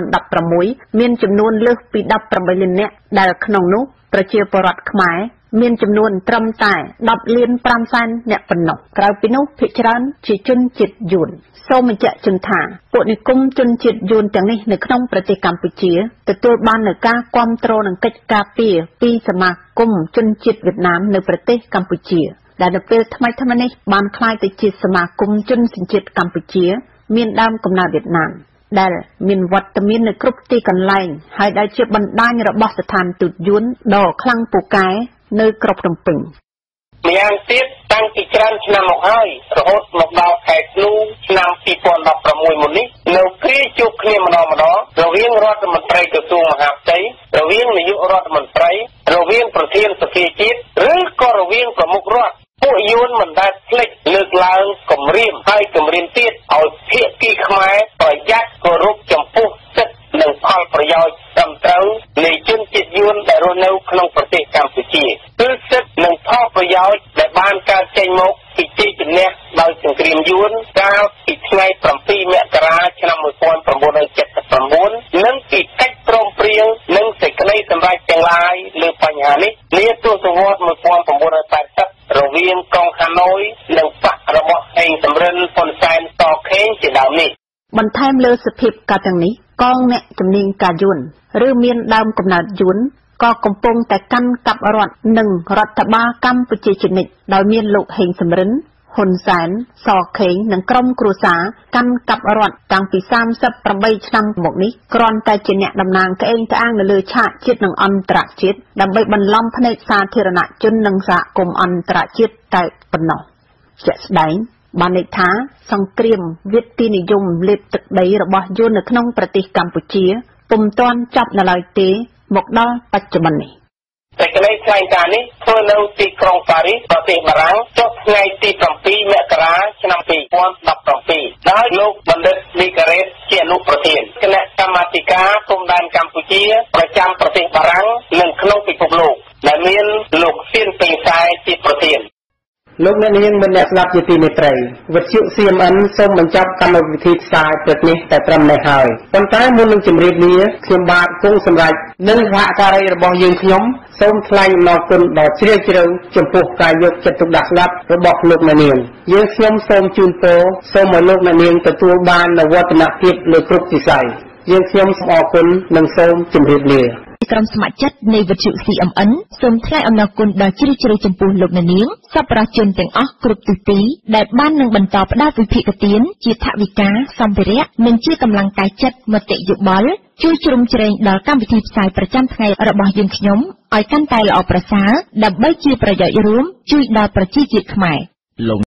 2016មានចំនួនលើសពី18 លាននាក់ដែលក្នុងនោះប្រជាពលរដ្ឋខ្មែរមានចំនួនត្រឹមតែ10 លាន 5 សែននាក់ប៉ុណ្ណោះក្រៅពីនោះភាគច្រើនជាជនជាតិយួនសូមបញ្ជាក់ជូនថាពួកនិគមជនជាតិយួនទាំងនេះនៅក្នុងប្រទេសកម្ពុជាទទួលបាននូវការគាំទ្រនិងកិច្ចការពារពីសមាគមជនជាតិវៀតណាមនៅប្រទេសកម្ពុជាដែលនៅពេលថ្មីនេះបានក្លាយទៅជាសមាគមជនសញ្ជាតិកម្ពុជាមានដើមកំណើតវៀតណាមដែលមានវត្តមាននៅគ្រប់ទីកន្លែងហើយដែលជាបណ្ដាញរបស់ស្ថានទូតយួនដ៏ខ្លាំងពូកែនៅក្រុងភ្នំពេញម្យ៉ាងទៀតតាំងពីច្រើនឆ្នាំមកហើយរហូតមកដល់ខែធ្នូឆ្នាំ2016មុននេះនៅគ្រាជួបគ្នាម្ដងរវាងរដ្ឋមន្ត្រីក្រសួងមហាផ្ទៃរវាងនាយករដ្ឋមន្ត្រីរវាងប្រធានសភាជាតិឬក៏រវាងប្រមុខរដ្ឋពួកយួនមិនដែលភ្លេចលើកឡើងគម្រាមហើយគម្រាមទៀតឲ្យភាគីខ្មែរប្រយ័ត្នគោរពចំពោះសិទ្ធិនិងផលប្រយោជន៍ត្រឹមត្រូវនៃជនជាតិយួនដែលរស់នៅក្នុងប្រទេសកម្ពុជាគឺសិទ្ធិនិងផលប្រយោជន៍ដែលបានកើតចេញមកពីជ័យជំនះដោយសង្គ្រាមយួនកាលពីថ្ងៃ7 មករាឆ្នាំ1979និងពីកិច្ចព្រមព្រៀងនិងសេចក្តីសម្រេចទាំងឡាយលើបញ្ហានេះនាទសវត្ស1980រវាងកងហាណូយនិងបករបស់ហេងសំរិនហ៊ុនសែនតខេងជាដើមនេះបន្ថែមលើសភាពការទាំងនេះកងអ្នកជំនាញការយួនឬមានដើមកំណើតយួនក៏កំពុងតែកាន់កាប់រដ្ឋនិងរដ្ឋបាលកម្ពុជាជានិច្ចដោយមានលោកហេងសំរិនហ៊ុនសែនសខេងនិងក្រុមគ្រួសារកាន់កាប់រដ្ឋតាំងពី38ឆ្នាំមកនេះគ្រាន់តែជាអ្នកតំណាងក្អេងក្អាងនៅលើឆាកជាតិនិងអន្តរជាតិដើម្បីបន្លំភ្នែកសាធារណជននិងសហគមន៍អន្តរជាតិតែប៉ុណ្ណោះជាក់ស្ដែងបានន័យថាសង្គ្រាមវិទ្យានិយមលេបទឹកដីរបស់យួននៅក្នុងប្រទេសកម្ពុជាពុំទាន់ចប់នៅឡើយទេមកដល់បច្ចុប្បន្ននេះសេចក្តីថ្លែងការណ៍នេះធ្វើនៅទីក្រុងប៉ារីសប្រទេសបារាំងចុះថ្ងៃទី7 មករាឆ្នាំ2017ដោយលោកបណ្ឌិតលីការ៉េតជាអនុប្រធានគណៈកម្មាធិការព្រំដែនកម្ពុជាប្រចាំប្រទេសបារាំងនិងក្នុងពិភពលោកដែលមានលោកសៀនពេញខ្សែជាប្រធានលោកអ្នកនាងមិនអ្នកស្ដាប់ជាទីមេត្រីវិទ្យុ CMN សូមបញ្ចប់កម្មវិធីផ្សាយព្រឹកនេះតែត្រឹមនេះហើយប៉ុន្តែមុននឹងជម្រាបលាខ្ញុំបាទគង់សម្រាប់និងសហការីរបស់យើងខ្ញុំសូមថ្លែងអំណរគុណដ៏ជ្រាលជ្រៅចំពោះការយកចិត្តទុកដាក់ស្ដាប់របស់លោកអ្នកនាងយើងខ្ញុំសូមជូនពរសូមឲ្យលោកអ្នកនាងទទួលបាននូវវឌ្ឍនភាពលើគ្រប់វិស័យយើងខ្ញុំសូមអរគុណនិងសូមជម្រាបលាក្រុមស្ម័គ្រចិត្តនៃវិទ្យុ CMN សូមថ្លែងអំណរគុណដល់ជ្រាលជ្រៅចំពោះលោកអ្នកនាងសប្បុរសជនទាំងអស់គ្រប់ទិសទីដែលបាននឹងបន្តផ្ដល់វិភាគទានជាថវិកាសម្ភារៈនិងជាកម្លាំងកាយចិត្តមតិយោបល់ជួយជ្រោមជ្រែងដល់កម្មវិធីផ្សាយប្រចាំថ្ងៃរបស់យើងខ្ញុំឲ្យកាន់តែល្អប្រសើរដើម្បីជាប្រយោជន៍រួមជួយដល់ប្រជាជាតិខ្មែរ